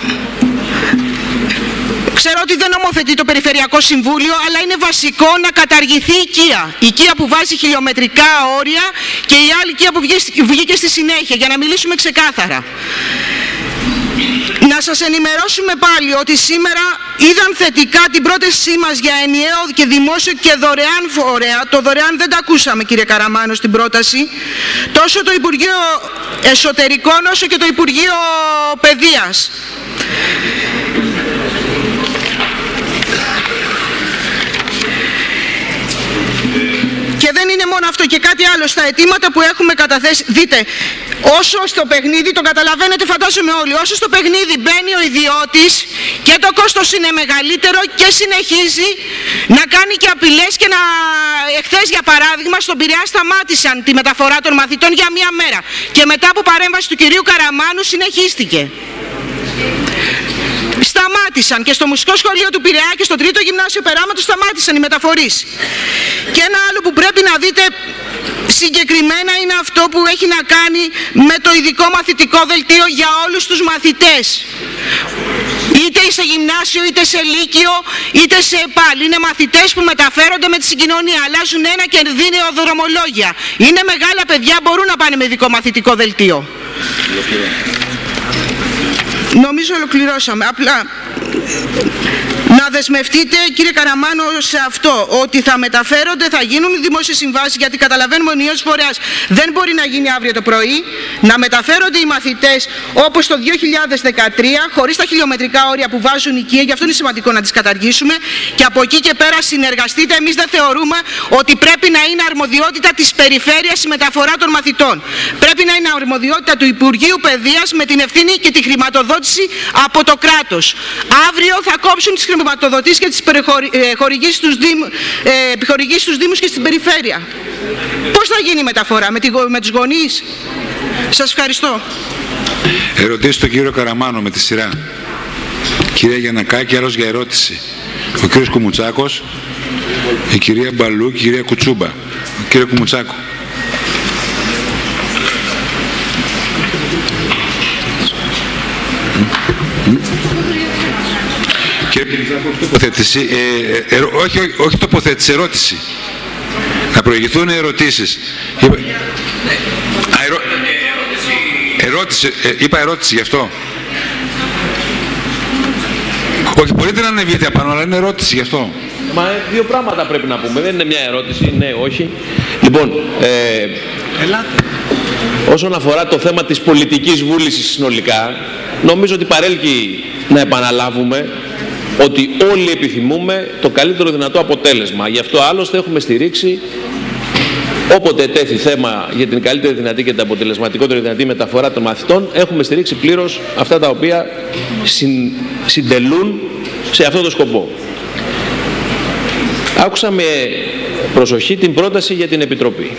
Ξέρω ότι δεν νομοθετεί το Περιφερειακό Συμβούλιο, αλλά είναι βασικό να καταργηθεί η οικία. Η οικία που βάζει χιλιομετρικά όρια και η άλλη οικία που βγήκε στη συνέχεια, για να μιλήσουμε ξεκάθαρα. Να σας ενημερώσουμε πάλι ότι σήμερα είδαν θετικά την πρότασή μας για ενιαίο και δημόσιο και δωρεάν φορέα. Το δωρεάν δεν τα ακούσαμε, κύριε Καραμάνο, στην πρόταση. Τόσο το Υπουργείο Εσωτερικών όσο και το Υπουργείο Παιδείας. Και δεν είναι μόνο αυτό, και κάτι άλλο στα αιτήματα που έχουμε καταθέσει. Δείτε, όσο στο παιχνίδι, το καταλαβαίνετε φαντάζομαι όλοι, όσο στο παιχνίδι μπαίνει ο ιδιώτης και το κόστος είναι μεγαλύτερο και συνεχίζει να κάνει και απειλές και να... Εχθές για παράδειγμα στον Πειραιά σταμάτησαν τη μεταφορά των μαθητών για μία μέρα και μετά από παρέμβαση του κυρίου Καραμάνου συνεχίστηκε. Σταμάτησαν και στο Μουσικό Σχολείο του Πειραιά και στο Τρίτο Γυμνάσιο Περάματος σταμάτησαν οι μεταφορείς. Και ένα άλλο που πρέπει να δείτε συγκεκριμένα είναι αυτό που έχει να κάνει με το ειδικό μαθητικό δελτίο για όλους τους μαθητές. Είτε σε γυμνάσιο, είτε σε λύκειο, είτε σε ΕΠΑΛ. Είναι μαθητές που μεταφέρονται με τη συγκοινωνία. Αλλάζουν ένα και δίνει οδρομολόγια. Είναι μεγάλα παιδιά, μπορούν να πάνε με ειδικό μαθητικό δελτίο. Νομίζω ολοκληρώσαμε. Απλά να δεσμευτείτε, κύριε Καραμάνο, σε αυτό, ότι θα μεταφέρονται, θα γίνουν οι δημόσιες συμβάσεις, γιατί καταλαβαίνουμε ο ενιαίος φορέας δεν μπορεί να γίνει αύριο το πρωί, να μεταφέρονται οι μαθητές όπως το δύο χιλιάδες δεκατρία, χωρίς τα χιλιομετρικά όρια που βάζουν οικία, γι' αυτό είναι σημαντικό να τις καταργήσουμε, και από εκεί και πέρα συνεργαστείτε. Εμείς δεν θεωρούμε ότι πρέπει να είναι αρμοδιότητα της περιφέρειας η μεταφορά των μαθητών. Πρέπει να είναι αρμοδιότητα του Υπουργείου Παιδείας με την ευθύνη και τη χρηματοδότηση από το κράτος. Αύριο θα κόψουν τις χρηματοδοτήσεις και τις επιχορηγήσεις στους, δήμ, ε, επιχορηγήσεις στους Δήμους και στην περιφέρεια. Πώς θα γίνει η μεταφορά, με, τη, με τους γονείς? Σας ευχαριστώ. Ερωτήσεις στον κύριο Καραμάνο με τη σειρά. Κυρία Γιαννακάκη, άλλος για ερώτηση. Ο κύριος Κουμουτσάκος, η κυρία Μπαλού και η κυρία Κουτσούμπα. Ο κύριο Κουμουτσάκο. Κύριε τοποθέτηση, ε, ε, όχι, όχι, όχι τοποθέτηση, ερώτηση. Να προηγηθούν ερωτήσεις. Είπα, α, ερώ, ερώτηση, ε, είπα ερώτηση γι' αυτό. Όχι, μπορείτε να ανεβείτε απάνω, αλλά είναι ερώτηση γι' αυτό. Μα δύο πράγματα πρέπει να πούμε, δεν είναι μια ερώτηση, ναι, όχι. Λοιπόν, ε, Ελάτε. όσον αφορά το θέμα της πολιτικής βούλησης συνολικά, νομίζω ότι παρέλκει να επαναλάβουμε ότι όλοι επιθυμούμε το καλύτερο δυνατό αποτέλεσμα. Γι' αυτό άλλωστε έχουμε στηρίξει, όποτε τέθη θέμα για την καλύτερη δυνατή και την αποτελεσματικότερη δυνατή μεταφορά των μαθητών, έχουμε στηρίξει πλήρως αυτά τα οποία συν, συντελούν σε αυτό το σκοπό. Άκουσα με προσοχή την πρόταση για την Επιτροπή.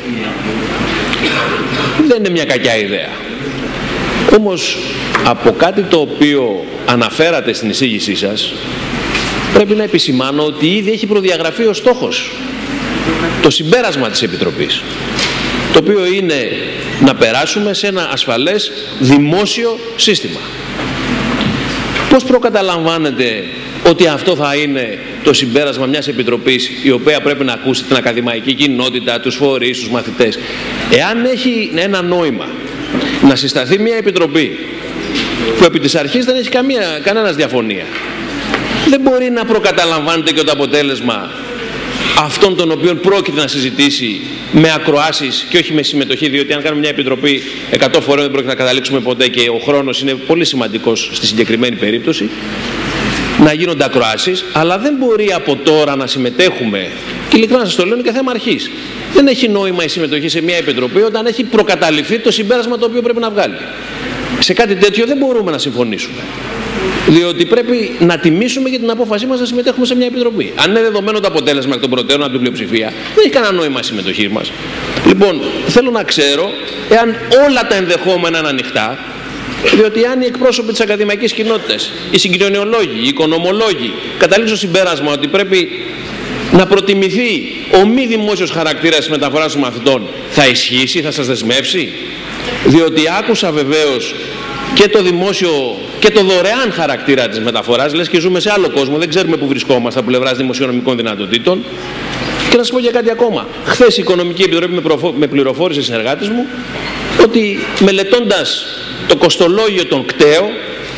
Δεν είναι μια κακιά ιδέα. Όμως από κάτι το οποίο αναφέρατε στην εισήγησή σας, πρέπει να επισημάνω ότι ήδη έχει προδιαγραφεί ο στόχος, το συμπέρασμα της Επιτροπής, το οποίο είναι να περάσουμε σε ένα ασφαλές δημόσιο σύστημα. Πώς προκαταλαμβάνετε ότι αυτό θα είναι το συμπέρασμα μιας Επιτροπής η οποία πρέπει να ακούσει την ακαδημαϊκή κοινότητα, τους φορείς, τους μαθητές? Εάν έχει ένα νόημα να συσταθεί μια επιτροπή που επί της αρχής δεν έχει καμία, κανένας διαφωνία, δεν μπορεί να προκαταλαμβάνεται και το αποτέλεσμα αυτών των οποίων πρόκειται να συζητήσει με ακροάσεις και όχι με συμμετοχή, διότι αν κάνουμε μια επιτροπή εκατό φορές δεν πρόκειται να καταλήξουμε ποτέ και ο χρόνος είναι πολύ σημαντικός στη συγκεκριμένη περίπτωση, να γίνονται ακροάσεις, αλλά δεν μπορεί από τώρα να συμμετέχουμε, και ειλικρινά σας το λέω, είναι και θέμα αρχής. Δεν έχει νόημα η συμμετοχή σε μια επιτροπή όταν έχει προκαταληφθεί το συμπέρασμα το οποίο πρέπει να βγάλει. Σε κάτι τέτοιο δεν μπορούμε να συμφωνήσουμε. Διότι πρέπει να τιμήσουμε για την απόφασή μας να συμμετέχουμε σε μια επιτροπή. Αν είναι δεδομένο το αποτέλεσμα εκ των προτέρων από την πλειοψηφία, δεν έχει κανένα νόημα η συμμετοχή μας. Λοιπόν, θέλω να ξέρω εάν όλα τα ενδεχόμενα είναι ανοιχτά, διότι αν οι εκπρόσωποι της ακαδημαϊκής κοινότητας, οι συγκοινωνιολόγοι, οι οικονομολόγοι καταλήξουν στο συμπέρασμα ότι πρέπει να προτιμηθεί ο μη δημόσιος χαρακτήρας της μεταφοράς των μαθητών, θα ισχύσει, θα σας δεσμεύσει? Διότι άκουσα βεβαίως και το δημόσιο και το δωρεάν χαρακτήρα της μεταφοράς, λες και ζούμε σε άλλο κόσμο, δεν ξέρουμε που βρισκόμαστε από πλευράς δημοσιονομικών δυνατοτήτων. Και να σας πω για κάτι ακόμα. Χθες η Οικονομική Επιτροπή με πληροφόρησε συνεργάτης μου ότι μελετώντας το κοστολόγιο των κταίων,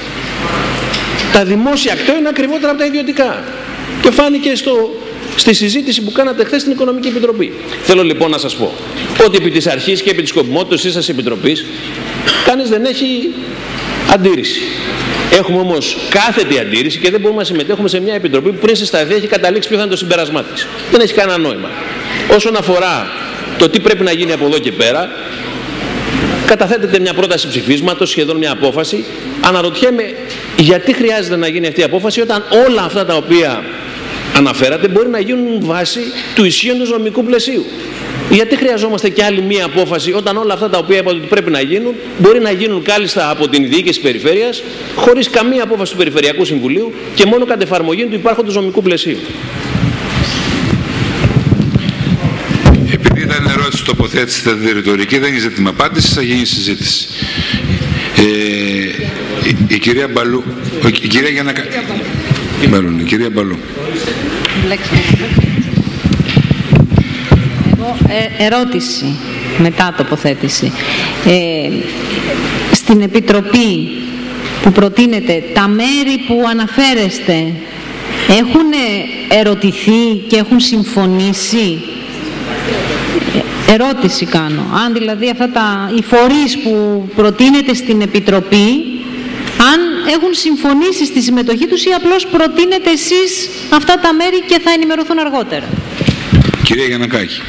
τα δημόσια κταίων είναι ακριβότερα από τα ιδιωτικά. Και φάνηκε στο, στη συζήτηση που κάνατε χθες στην Οικονομική Επιτροπή. Θέλω λοιπόν να σας πω ότι επί της αρχής και επί της σκοπιμότητας της σας Επιτροπής κανείς δεν έχει αντίρρηση. Έχουμε όμως κάθετη αντίρρηση και δεν μπορούμε να συμμετέχουμε σε μια επιτροπή που πριν συσταθεί έχει καταλήξει ποιο θα είναι το συμπέρασμά της. Δεν έχει κανένα νόημα. Όσον αφορά το τι πρέπει να γίνει από εδώ και πέρα, καταθέτεται μια πρόταση ψηφίσματος, σχεδόν μια απόφαση. Αναρωτιέμαι γιατί χρειάζεται να γίνει αυτή η απόφαση όταν όλα αυτά τα οποία αναφέρατε μπορεί να γίνουν βάση του ισχύοντος νομικού πλαισίου. Γιατί χρειαζόμαστε και άλλη μία απόφαση όταν όλα αυτά τα οποία είπατε ότι πρέπει να γίνουν μπορεί να γίνουν κάλλιστα από την διοίκηση της περιφέρειας χωρίς καμία απόφαση του Περιφερειακού Συμβουλίου και μόνο κατ' εφαρμογή του υπάρχοντος νομικού πλαισίου? Επειδή ήταν ερώτηση τοποθέτηση, ήταν ρητορική, δεν έχει ζήτημα απάντηση, θα γίνει συζήτηση. Ε, η, η κυρία Μπαλού, η κυρία Γιαννακα... η κυρία Μπαλού. Ε, ερώτηση μετά τοποθέτηση. Ε, στην Επιτροπή που προτείνεται, τα μέρη που αναφέρεστε έχουν ερωτηθεί και έχουν συμφωνήσει? Ε, ερώτηση κάνω. Αν δηλαδή αυτά τα, οι φορείς που προτείνεται στην Επιτροπή, αν έχουν συμφωνήσει στη συμμετοχή τους ή απλώς προτείνετε εσείς αυτά τα μέρη και θα ενημερωθούν αργότερα? Κυρία Γιαννακάκη.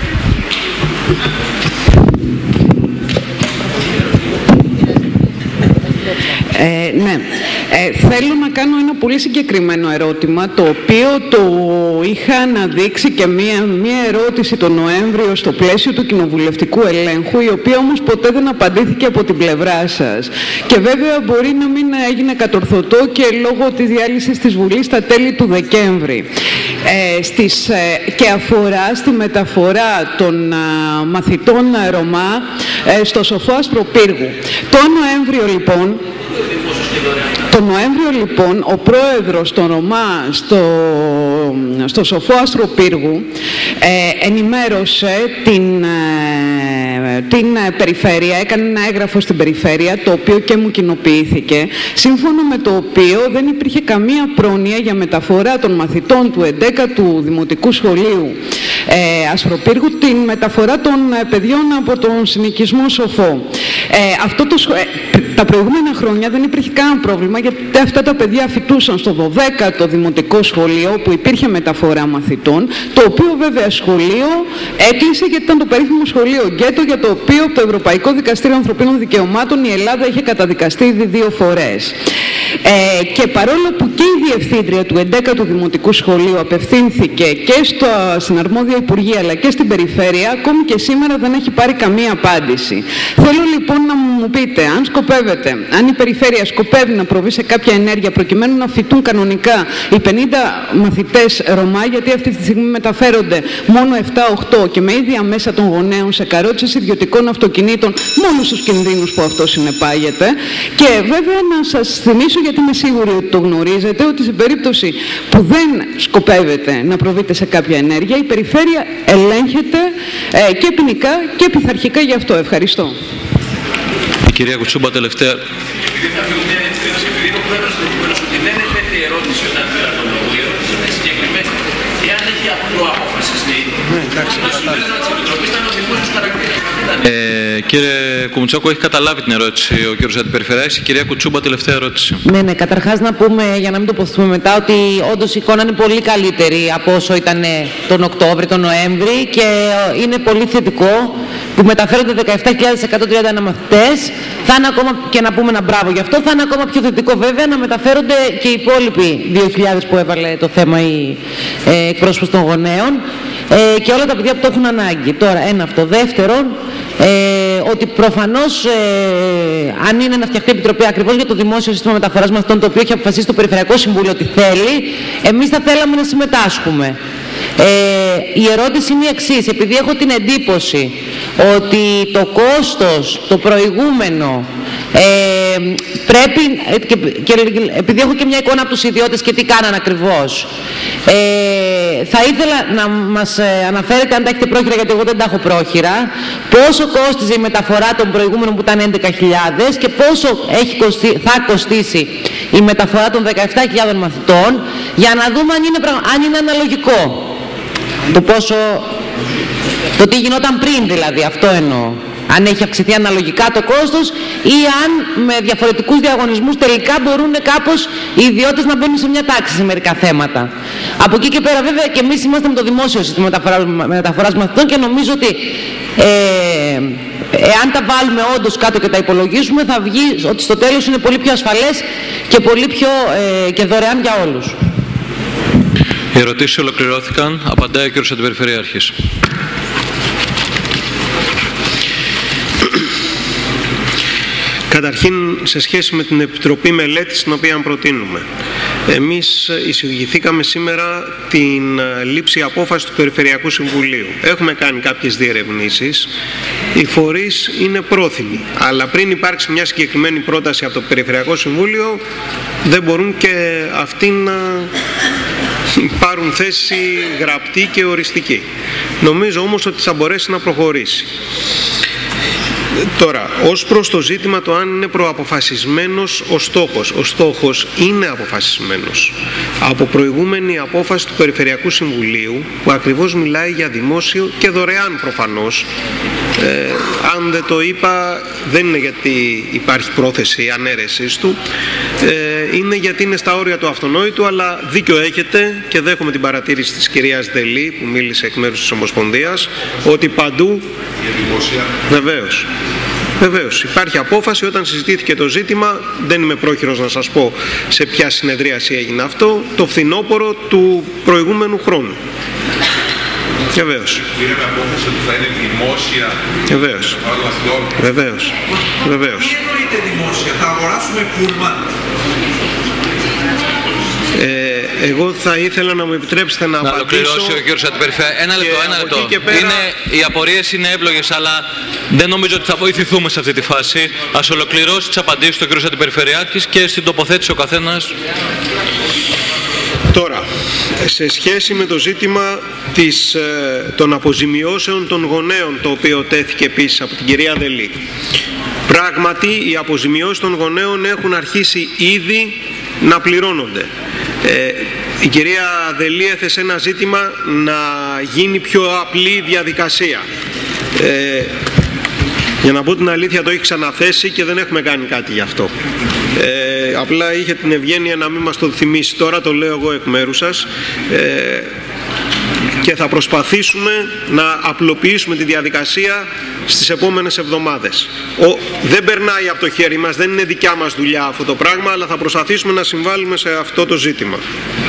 Ε, ναι. Ε, θέλω να κάνω ένα πολύ συγκεκριμένο ερώτημα, το οποίο το είχα αναδείξει και μία, μία ερώτηση τον Νοέμβριο στο πλαίσιο του κοινοβουλευτικού ελέγχου, η οποία όμως ποτέ δεν απαντήθηκε από την πλευρά σας. Και βέβαια μπορεί να μην έγινε κατορθωτό και λόγω της διάλυσης της Βουλής στα τέλη του Δεκέμβρη. Ε, στις, ε, και αφορά στη μεταφορά των α, μαθητών Ρωμά ε, στο Σοφό Αστροπύργου. Το Νοέμβριο λοιπόν Το Νοέμβριο λοιπόν ο πρόεδρος των Ρωμά στο, στο Σοφό Αστροπύργου ε, ενημέρωσε την, ε, την περιφέρεια, έκανε ένα έγγραφο στην περιφέρεια, το οποίο και μου κοινοποιήθηκε, σύμφωνα με το οποίο δεν υπήρχε καμία πρόνοια για μεταφορά των μαθητών του εντέκατου Δημοτικού Σχολείου ε, Αστροπύργου, την μεταφορά των ε, παιδιών από τον συνοικισμό Σοφό. Ε, αυτό το, ε, τα προηγούμενα χρόνια δεν υπήρχε κανένα πρόβλημα, γιατί αυτά τα παιδιά φοιτούσαν στο δωδέκατο Δημοτικό Σχολείο, όπου υπήρχε μεταφορά μαθητών, το οποίο βέβαια σχολείο έκλεισε γιατί ήταν το περίφημο σχολείο Γκέτο, για το οποίο το Ευρωπαϊκό Δικαστήριο Ανθρωπίνων Δικαιωμάτων η Ελλάδα είχε καταδικαστεί ήδη δύο φορές. Ε, και παρόλο που και η Διευθύντρια του εντέκατου Δημοτικού Σχολείου απευθύνθηκε και στο, στην αρμόδια Υπουργεία αλλά και στην Περιφέρεια, ακόμη και σήμερα δεν έχει πάρει καμία απάντηση. Θέλω λοιπόν να μου πείτε, αν σκοπεύετε, αν η Περιφέρεια σκοπεύει να προβεί σε κάποια ενέργεια προκειμένου να φοιτούν κανονικά οι πενήντα μαθητές Ρωμά, γιατί αυτή τη στιγμή μεταφέρονται μόνο επτά οκτώ και με ίδια μέσα των γονέων σε καρότσες ιδιωτικών αυτοκινήτων, μόνο στους κινδύνους που αυτό συνεπάγεται. Και βέβαια να σας θυμίσω, γιατί είμαι σίγουρη ότι το γνωρίζετε, ότι σε περίπτωση που δεν σκοπεύετε να προβείτε σε κάποια ενέργεια, η Περιφέρεια ελέγχεται ε, και ποινικά και πειθαρχικά γι' αυτό. Ευχαριστώ. Κυρία Κουτσούμπα, τελευταία. Ε, κύριε Κουμουτσάκο, έχει καταλάβει την ερώτηση ο κύριος Αντιπεριφερειάρχης. Κυρία Κουτσούμπα, τελευταία ερώτηση. Ναι, ναι. Καταρχάς να πούμε, για να μην τοποθετούμε μετά, ότι όντως η εικόνα είναι πολύ καλύτερη από όσο ήταν τον Οκτώβρη, τον Νοέμβρη, και είναι πολύ θετικό που μεταφέρονται δεκαεπτά χιλιάδες εκατόν τριάντα ένα μαθητές. Θα είναι ακόμα, και να πούμε ένα μπράβο γι' αυτό, θα είναι ακόμα πιο θετικό βέβαια να μεταφέρονται και οι υπόλοιποι δύο χιλιάδες που έβαλε το θέμα η ε, εκπρόσωπος των γονέων, ε, και όλα τα παιδιά που το έχουν ανάγκη. Τώρα, ένα αυτό. Δεύτερον, ε, ότι προφανώς ε, αν είναι να φτιαχτεί επιτροπή ακριβώς για το δημόσιο σύστημα μεταφοράς μαθητών, το οποίο έχει αποφασίσει το Περιφερειακό Συμβούλιο ότι θέλει, εμείς θα θέλαμε να συμμετάσχουμε. Ε, η ερώτηση είναι η εξής. Επειδή έχω την εντύπωση ότι το κόστος, το προηγούμενο, ε, πρέπει, και, και επειδή έχω και μια εικόνα από τους ιδιώτες και τι κάναν ακριβώς, ε, θα ήθελα να μας αναφέρετε, αν τα έχετε πρόχειρα, γιατί εγώ δεν τα έχω πρόχειρα, πόσο κόστιζε η μεταφορά των προηγούμενων που ήταν έντεκα χιλιάδες και πόσο έχει κοστι, θα κοστίσει η μεταφορά των δεκαεπτά χιλιάδες μαθητών, για να δούμε αν είναι, αν είναι αναλογικό. Το πόσο, το τι γινόταν πριν δηλαδή, αυτό εννοώ. Αν έχει αυξηθεί αναλογικά το κόστος ή αν με διαφορετικούς διαγωνισμούς τελικά μπορούν κάπως οι ιδιώτες να μπαίνουν σε μια τάξη σε μερικά θέματα. Από εκεί και πέρα βέβαια και εμείς είμαστε με το δημόσιο σύστημα μεταφοράς μαθητών και νομίζω ότι ε, εάν τα βάλουμε όντως κάτω και τα υπολογίσουμε, θα βγει ότι στο τέλος είναι πολύ πιο ασφαλές και πολύ πιο ε, και δωρεάν για όλους. Οι ερωτήσεις ολοκληρώθηκαν. Απαντάει ο κύριος Αντιπεριφερειάρχης. Καταρχήν, σε σχέση με την Επιτροπή Μελέτης, την οποία προτείνουμε, εμείς εισηγηθήκαμε σήμερα την λήψη απόφαση του Περιφερειακού Συμβουλίου. Έχουμε κάνει κάποιες διερευνήσεις. Οι φορείς είναι πρόθυμοι. Αλλά πριν υπάρξει μια συγκεκριμένη πρόταση από το Περιφερειακό Συμβούλιο, δεν μπορούν και αυτοί να πάρουν θέση γραπτή και οριστική. Νομίζω όμως ότι θα μπορέσει να προχωρήσει. Τώρα, ως προς το ζήτημα το αν είναι προαποφασισμένος ο στόχος. Ο στόχος είναι αποφασισμένος από προηγούμενη απόφαση του Περιφερειακού Συμβουλίου, που ακριβώς μιλάει για δημόσιο και δωρεάν προφανώς. Ε, αν δεν το είπα, δεν είναι γιατί υπάρχει πρόθεση ανέρεσης του, ε, είναι γιατί είναι στα όρια του αυτονόητου, αλλά δίκιο έχετε και δέχομαι την παρατήρηση της κυρίας Δελή, που μίλησε εκ μέρους της Ομοσπονδίας, ότι παντού... Βεβαίως. Βεβαίως, υπάρχει απόφαση. Όταν συζητήθηκε το ζήτημα, δεν είμαι πρόχειρος να σας πω σε ποια συνεδρίαση έγινε αυτό, το φθινόπωρο του προηγούμενου χρόνου. Βεβαίως. Είναι με απόφαση ότι θα είναι δημόσια. Βεβαίως. Βεβαίως. Βεβαίως. Τι εννοείται δημόσια, θα αγοράσουμε πούλμαν? Ε, εγώ θα ήθελα να μου επιτρέψετε να, να απαντήσω. Να ολοκληρώσει ο κύριος Αντιπεριφερειάρχης. Ένα λεπτό, ένα λεπτό. Πέρα... Είναι, οι απορίες είναι εύλογες, αλλά δεν νομίζω ότι θα βοηθηθούμε σε αυτή τη φάση. Ας ολοκληρώσει τις απαντήσεις του κύριος Αντιπεριφερειάρχης και στην τοποθέτηση ο καθένας. Τώρα, σε σχέση με το ζήτημα της, των αποζημιώσεων των γονέων, το οποίο τέθηκε επίσης από την κυρία Δελή. Πράγματι, οι αποζημιώσεις των γονέων έχουν αρχίσει ήδη να πληρώνονται. Ε, η κυρία Δελή έθεσε ένα ζήτημα να γίνει πιο απλή διαδικασία. Ε, για να πω την αλήθεια, το έχει ξαναθέσει και δεν έχουμε κάνει κάτι γι' αυτό. Ε, απλά είχε την ευγένεια να μην μας το θυμίσει. Τώρα το λέω εγώ εκ μέρους σας. Ε, και θα προσπαθήσουμε να απλοποιήσουμε τη διαδικασία στις επόμενες εβδομάδες. Ο, δεν περνάει από το χέρι μας, δεν είναι δικιά μας δουλειά αυτό το πράγμα, αλλά θα προσπαθήσουμε να συμβάλλουμε σε αυτό το ζήτημα.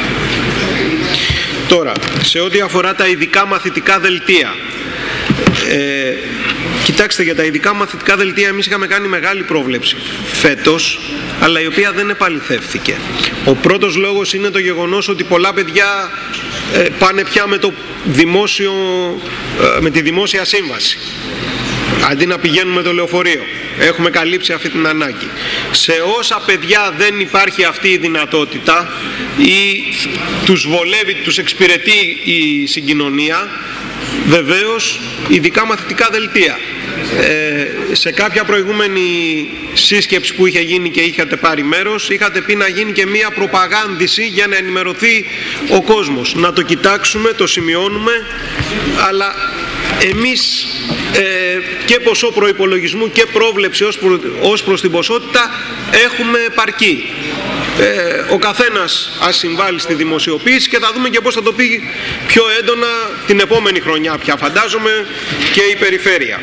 Τώρα, σε ό,τι αφορά τα ειδικά μαθητικά δελτία, ε, κοιτάξτε, για τα ειδικά μαθητικά δελτία εμείς είχαμε κάνει μεγάλη πρόβλεψη φέτος, αλλά η οποία δεν επαληθεύθηκε. Ο πρώτος λόγος είναι το γεγονός ότι πολλά παιδιά ε, πάνε πια με, το δημόσιο, ε, με τη δημόσια σύμβαση, αντί να πηγαίνουν με το λεωφορείο. Έχουμε καλύψει αυτή την ανάγκη. Σε όσα παιδιά δεν υπάρχει αυτή η δυνατότητα ή τους βολεύει, τους εξυπηρετεί η συγκοινωνία, βεβαίως ειδικά μαθητικά δελτία. Ε, σε κάποια προηγούμενη σύσκεψη που είχε γίνει και είχατε πάρει μέρος, είχατε πει να γίνει και μία προπαγάνδηση για να ενημερωθεί ο κόσμος. Να το κοιτάξουμε, το σημειώνουμε, αλλά εμείς ε, και ποσό προϋπολογισμού και πρόβλεψη ως, προ, ως προς την ποσότητα έχουμε επαρκή. Ε, ο καθένας ας συμβάλλει στη δημοσιοποίηση και θα δούμε και πώς θα το πει πιο έντονα την επόμενη χρονιά πια, φαντάζομαι, και η περιφέρεια.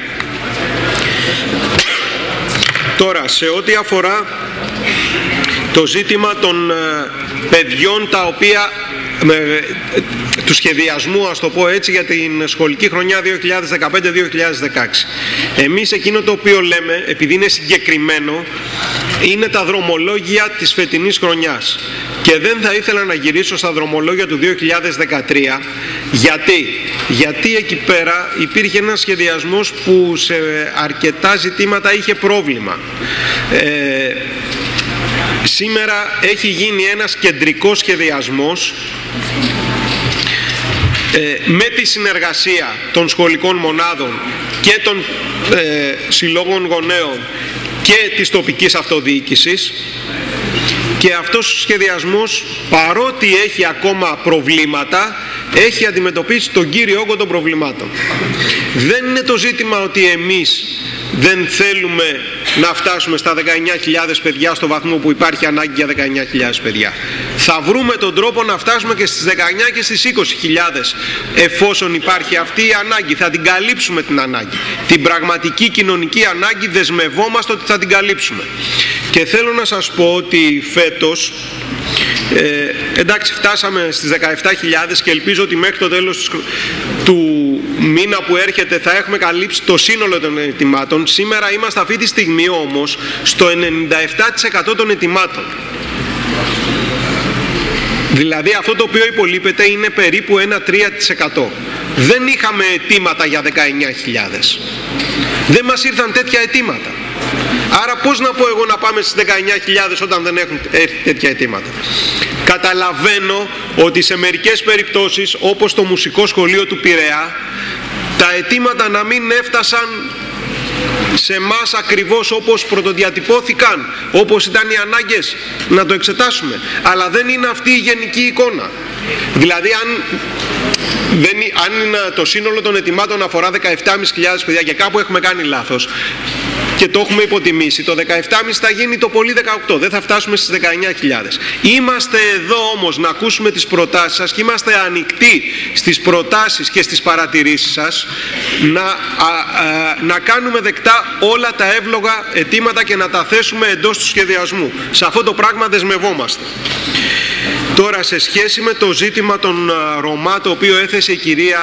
Τώρα, σε ό,τι αφορά το ζήτημα των ε, παιδιών τα οποία με, του σχεδιασμού, ας το πω έτσι, για την σχολική χρονιά δύο χιλιάδες δεκαπέντε δύο χιλιάδες δεκαέξι. Εμείς εκείνο το οποίο λέμε, επειδή είναι συγκεκριμένο, είναι τα δρομολόγια της φετινής χρονιάς. Και δεν θα ήθελα να γυρίσω στα δρομολόγια του δύο χιλιάδες δεκατρία. Γιατί? Γιατί εκεί πέρα υπήρχε ένας σχεδιασμός που σε αρκετά ζητήματα είχε πρόβλημα. Ε, σήμερα έχει γίνει ένας κεντρικός σχεδιασμός ε, με τη συνεργασία των σχολικών μονάδων και των ε, συλλόγων γονέων και της τοπικής αυτοδιοίκησης, και αυτός ο σχεδιασμός, παρότι έχει ακόμα προβλήματα, έχει αντιμετωπίσει τον κύριο όγκο των προβλημάτων. Δεν είναι το ζήτημα ότι εμείς δεν θέλουμε να φτάσουμε στα δεκαεννιά χιλιάδες παιδιά στο βαθμό που υπάρχει ανάγκη για δεκαεννιά χιλιάδες παιδιά. Θα βρούμε τον τρόπο να φτάσουμε και στις δεκαεννιά και στις είκοσι χιλιάδες εφόσον υπάρχει αυτή η ανάγκη. Θα την καλύψουμε την ανάγκη. Την πραγματική κοινωνική ανάγκη δεσμευόμαστε ότι θα την καλύψουμε. Και θέλω να σας πω ότι φέτος, ε, εντάξει, φτάσαμε στις δεκαεπτά χιλιάδες και ελπίζω ότι μέχρι το τέλος του μήνα που έρχεται θα έχουμε καλύψει το σύνολο των αιτημάτων. Σήμερα είμαστε αυτή τη στιγμή όμως στο ενενήντα επτά τοις εκατό των αιτημάτων. Δηλαδή αυτό το οποίο υπολείπεται είναι περίπου ένα τρία τοις εκατό. Δεν είχαμε αιτήματα για δεκαεννιά χιλιάδες. Δεν μας ήρθαν τέτοια αιτήματα. Άρα πώς να πω εγώ να πάμε στις δεκαεννιά χιλιάδες όταν δεν έχουν έρθει τέτοια αιτήματα. Καταλαβαίνω ότι σε μερικές περιπτώσεις, όπως το μουσικό σχολείο του Πειραιά, τα αιτήματα να μην έφτασαν σε εμάς ακριβώς όπως πρωτοδιατυπώθηκαν, όπως ήταν οι ανάγκες, να το εξετάσουμε. Αλλά δεν είναι αυτή η γενική εικόνα. Δηλαδή αν, δεν, αν το σύνολο των αιτημάτων αφορά δεκαεπτά χιλιάδες πεντακόσια παιδιά και κάπου έχουμε κάνει λάθος και το έχουμε υποτιμήσει, το δεκαεπτά χιλιάδες θα γίνει το πολύ δεκαοκτώ, δεν θα φτάσουμε στις δεκαεννιά χιλιάδες. Είμαστε εδώ όμως να ακούσουμε τις προτάσεις σας και είμαστε ανοιχτοί στις προτάσεις και στις παρατηρήσεις σας, να, α, α, να κάνουμε δεκτά όλα τα εύλογα αιτήματα και να τα θέσουμε εντός του σχεδιασμού. Σε αυτό το πράγμα δεσμευόμαστε. Τώρα, σε σχέση με το ζήτημα των Ρωμά, το οποίο έθεσε η κυρία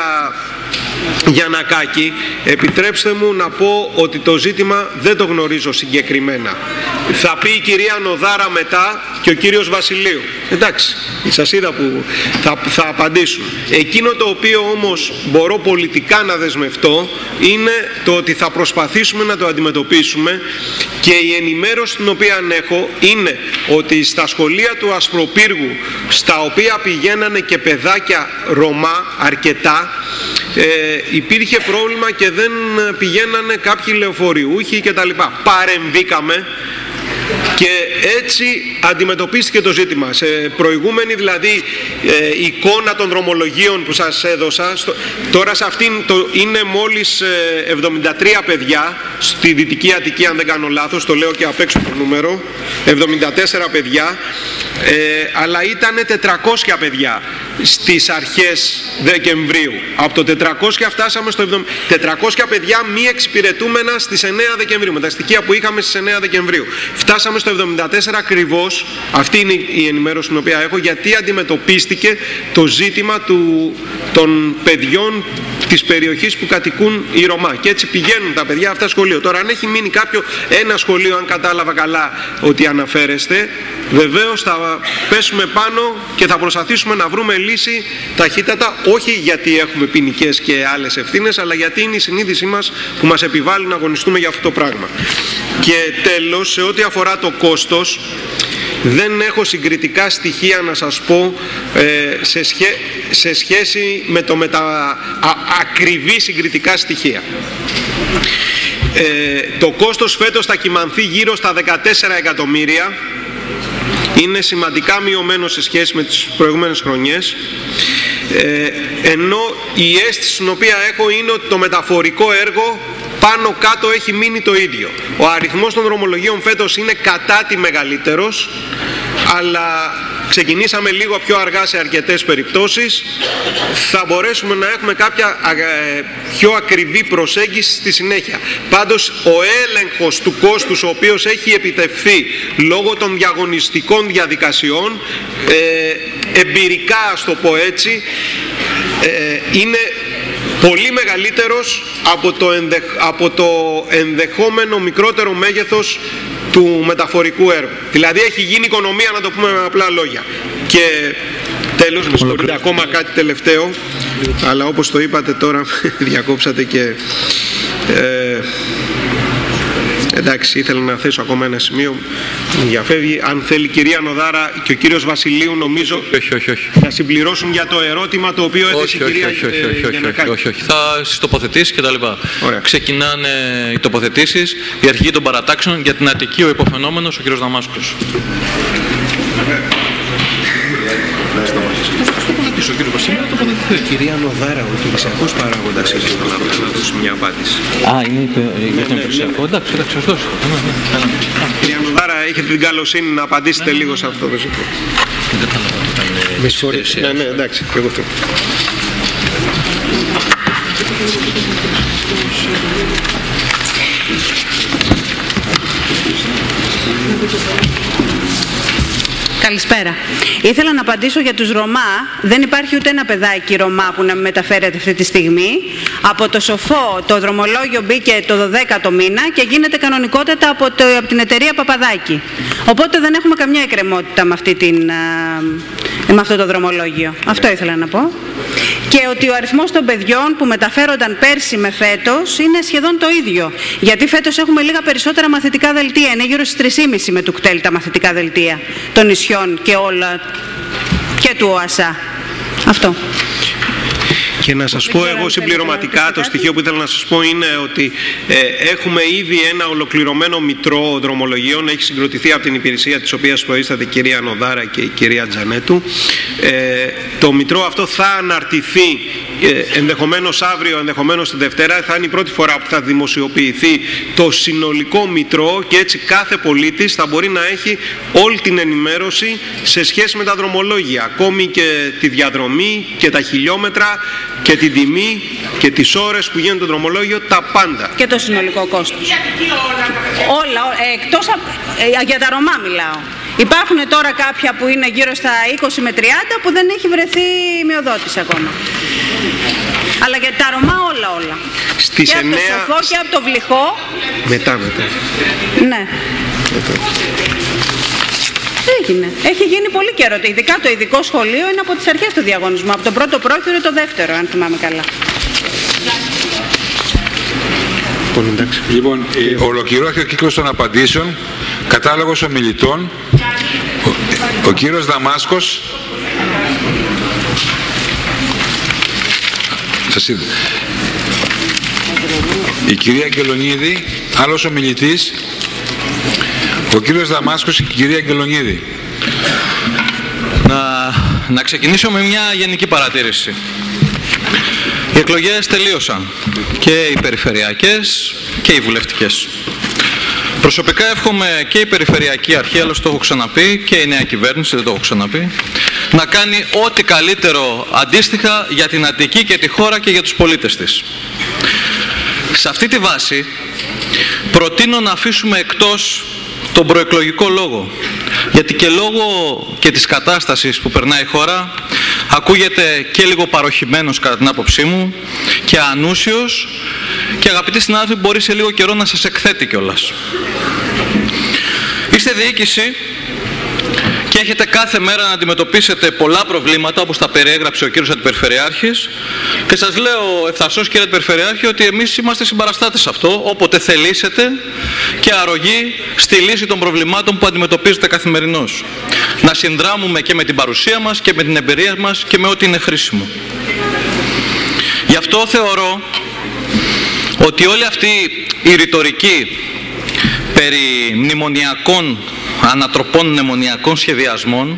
Γιαννακάκη, επιτρέψτε μου να πω ότι το ζήτημα δεν το γνωρίζω συγκεκριμένα. Θα πει η κυρία Νοδάρα μετά και ο κύριος Βασιλείου. Εντάξει, σας είδα που θα, θα απαντήσουν. Εκείνο το οποίο όμως μπορώ πολιτικά να δεσμευτώ είναι το ότι θα προσπαθήσουμε να το αντιμετωπίσουμε, και η ενημέρωση την οποία έχω είναι ότι στα σχολεία του Ασπροπύργου, στα οποία πηγαίνανε και παιδάκια Ρωμά αρκετά, ε, υπήρχε πρόβλημα και δεν πηγαίνανε κάποιοι λεωφοριούχοι κτλ. Παρεμβήκαμε και έτσι αντιμετωπίστηκε το ζήτημα. Σε προηγούμενη δηλαδή ε, εικόνα των δρομολογίων που σας έδωσα, στο, τώρα σε αυτήν το, είναι μόλις ε, εβδομήντα τρία παιδιά στη Δυτική Αττική, αν δεν κάνω λάθος, το λέω και απ' έξω το νούμερο, εβδομήντα τέσσερα παιδιά, ε, αλλά ήταν τετρακόσια παιδιά στις αρχές Δεκεμβρίου. Από το τετρακόσια φτάσαμε στο εβδομήντα. τετρακόσια παιδιά μη εξυπηρετούμενα στις εννέα Δεκεμβρίου, με τα στοιχεία που είχαμε στις εννέα Δεκεμβρίου. Φτάσαμε στο εβδομήντα τέσσερα ακριβώς, αυτή είναι η ενημέρωση την οποία έχω, γιατί αντιμετωπίστηκε το ζήτημα του, των παιδιών της περιοχής που κατοικούν οι Ρωμά. Και έτσι πηγαίνουν τα παιδιά αυτά σχολείο. Τώρα, αν έχει μείνει κάποιο ένα σχολείο, αν κατάλαβα καλά ότι αναφέρεστε, βεβαίως θα πέσουμε πάνω και θα προσπαθήσουμε να βρούμε λύση ταχύτατα, όχι γιατί έχουμε ποινικές και άλλες ευθύνες, αλλά γιατί είναι η συνείδησή μας που μας επιβάλλει να αγωνιστούμε για αυτό το πράγμα. Και τέλος, σε ό,τι αφορά το κόστος, δεν έχω συγκριτικά στοιχεία να σας πω ε, σε, σχέ, σε σχέση με το με τα α, ακριβή συγκριτικά στοιχεία. Ε, το κόστος φέτος θα κυμανθεί γύρω στα δεκατέσσερα εκατομμύρια. Είναι σημαντικά μειωμένο σε σχέση με τις προηγούμενες χρονιές. Ε, ενώ η αίσθηση την οποία έχω είναι ότι το μεταφορικό έργο πάνω κάτω έχει μείνει το ίδιο. Ο αριθμός των δρομολογίων φέτος είναι κατά τη μεγαλύτερος, αλλά ξεκινήσαμε λίγο πιο αργά σε αρκετές περιπτώσεις. Θα μπορέσουμε να έχουμε κάποια πιο ακριβή προσέγγιση στη συνέχεια. Πάντως ο έλεγχος του κόστους, ο οποίος έχει επιτευχθεί λόγω των διαγωνιστικών διαδικασιών, ε, εμπειρικά ας το πω έτσι, ε, είναι πολύ μεγαλύτερος από το, ενδεχ, από το ενδεχόμενο μικρότερο μέγεθος του μεταφορικού έργου. Δηλαδή έχει γίνει οικονομία, να το πούμε με απλά λόγια. Και τέλος, με συγχωρείτε, ακόμα κάτι τελευταίο, αλλά όπως το είπατε τώρα διακόψατε και ε, εντάξει, ήθελα να θέσω ακόμα ένα σημείο, μου διαφεύγει. Αν θέλει η κυρία Νοδάρα και ο κύριος Βασιλείου, νομίζω όχι, όχι, όχι. να συμπληρώσουν για το ερώτημα το οποίο έθεσε η κυρία όχι, όχι, όχι, όχι, όχι, όχι, όχι. Θα στις τοποθετήσεις και τα λοιπά. Ξεκινάνε οι τοποθετήσεις, η αρχηγή των παρατάξεων, για την Αττική ο υποφαινόμενος, ο κύριος Δαμάσκος. Ο κύριο Βασίλειο τοποθετηθεί. Η κυρία Νοδάρα, ο υπηρεσιακός παράγοντας, ήθελα να δώσει μια απάντηση. Α, είναι για τον υπηρεσιακό. Εντάξει, εντάξει, αυτός. Κυρία Νοδάρα, έχετε την καλοσύνη να απαντήσετε λίγο σε αυτό το ζήτημα. Με συγχωρείτε. Ναι, ναι, εντάξει, και εγώ θέλω. Καλησπέρα. Ήθελα να απαντήσω για τους Ρωμά. Δεν υπάρχει ούτε ένα παιδάκι Ρωμά που να μεταφέρεται αυτή τη στιγμή. Από το Σοφό το δρομολόγιο μπήκε το δωδέκατο μήνα και γίνεται κανονικότατα από, το, από την εταιρεία Παπαδάκη. Οπότε δεν έχουμε καμιά εκκρεμότητα με, αυτή την, με αυτό το δρομολόγιο. Αυτό ήθελα να πω. Και ότι ο αριθμός των παιδιών που μεταφέρονταν πέρσι με φέτος είναι σχεδόν το ίδιο. Γιατί φέτος έχουμε λίγα περισσότερα μαθητικά δελτία. Είναι γύρω στις τρεις και μισό με του κτέλ τα μαθητικά δελτία των νησιών και όλα και του ΟΑΣΑ. Αυτό. Και να σας πω εγώ συμπληρωματικά, το στοιχείο που ήθελα να σας πω είναι ότι ε, έχουμε ήδη ένα ολοκληρωμένο μητρό δρομολογίων, έχει συγκροτηθεί από την υπηρεσία της οποίας προείσταται η κυρία Νοδάρα και η κυρία Τζανέτου. Ε, το μητρό αυτό θα αναρτηθεί ε, ενδεχομένως αύριο, ενδεχομένως την Δευτέρα, θα είναι η πρώτη φορά που θα δημοσιοποιηθεί το συνολικό μητρό και έτσι κάθε πολίτης θα μπορεί να έχει όλη την ενημέρωση σε σχέση με τα δρομολόγια, ακόμη και τη διαδρομή και τα χιλιόμετρα και την τιμή και τις ώρες που γίνεται το δρομολόγιο, τα πάντα. Και το συνολικό κόστος. Όλα, ε, εκτός από, ε, για τα Ρωμά μιλάω. Υπάρχουν τώρα κάποια που είναι γύρω στα είκοσι με τριάντα που δεν έχει βρεθεί μειοδότηση ακόμα. Αλλά για τα Ρωμά όλα όλα. Στις και εννέα... από το Σοφό και από το Βλυχό. Μετά, μετά. Ναι. Μετά. Έγινε. Έχει γίνει πολύ καιρό. Ειδικά το ειδικό σχολείο είναι από τις αρχές του διαγωνισμού. Από το πρώτο πρόκειρο ή το δεύτερο, αν θυμάμαι καλά. Λοιπόν, ολοκληρώθηκε ο κύκλος των απαντήσεων. Κατάλογος ομιλητών. Ο, ο κύριος Δαμάσκος. Σας είδα. Η κυρία Αγγελονίδη, άλλος ομιλητής. Ο κύριος Δαμάσκος και η κυρία Αγγελονίδη. Να, να ξεκινήσω με μια γενική παρατήρηση. Οι εκλογές τελείωσαν. Και οι περιφερειακές και οι βουλευτικές. Προσωπικά εύχομαι και η Περιφερειακή Αρχή, άλλωστε το έχω ξαναπεί, και η νέα κυβέρνηση, δεν το έχω ξαναπεί, να κάνει ό,τι καλύτερο αντίστοιχα για την Αττική και τη χώρα και για τους πολίτες της. Σε αυτή τη βάση προτείνω να αφήσουμε εκτός τον προεκλογικό λόγο, γιατί και λόγω και της κατάστασης που περνάει η χώρα ακούγεται και λίγο παροχημένος κατά την άποψή μου και ανούσιος και αγαπητοί συνάδελφοι μπορεί σε λίγο καιρό να σας εκθέτει κιόλας. Είστε διοίκηση και έχετε κάθε μέρα να αντιμετωπίσετε πολλά προβλήματα όπως τα περιέγραψε ο κύριος Αντιπεριφερειάρχης και σας λέω ευθαρσώς κύριε Αντιπεριφερειάρχη ότι εμείς είμαστε συμπαραστάτες σε αυτό όποτε θελήσετε και αρρωγή στη λύση των προβλημάτων που αντιμετωπίζετε καθημερινώς. Να συνδράμουμε και με την παρουσία μας και με την εμπειρία μας και με ό,τι είναι χρήσιμο. Γι' αυτό θεωρώ ότι όλη αυτή η ρητορική περί μνημονιακών ανατροπών, μνημονιακών σχεδιασμών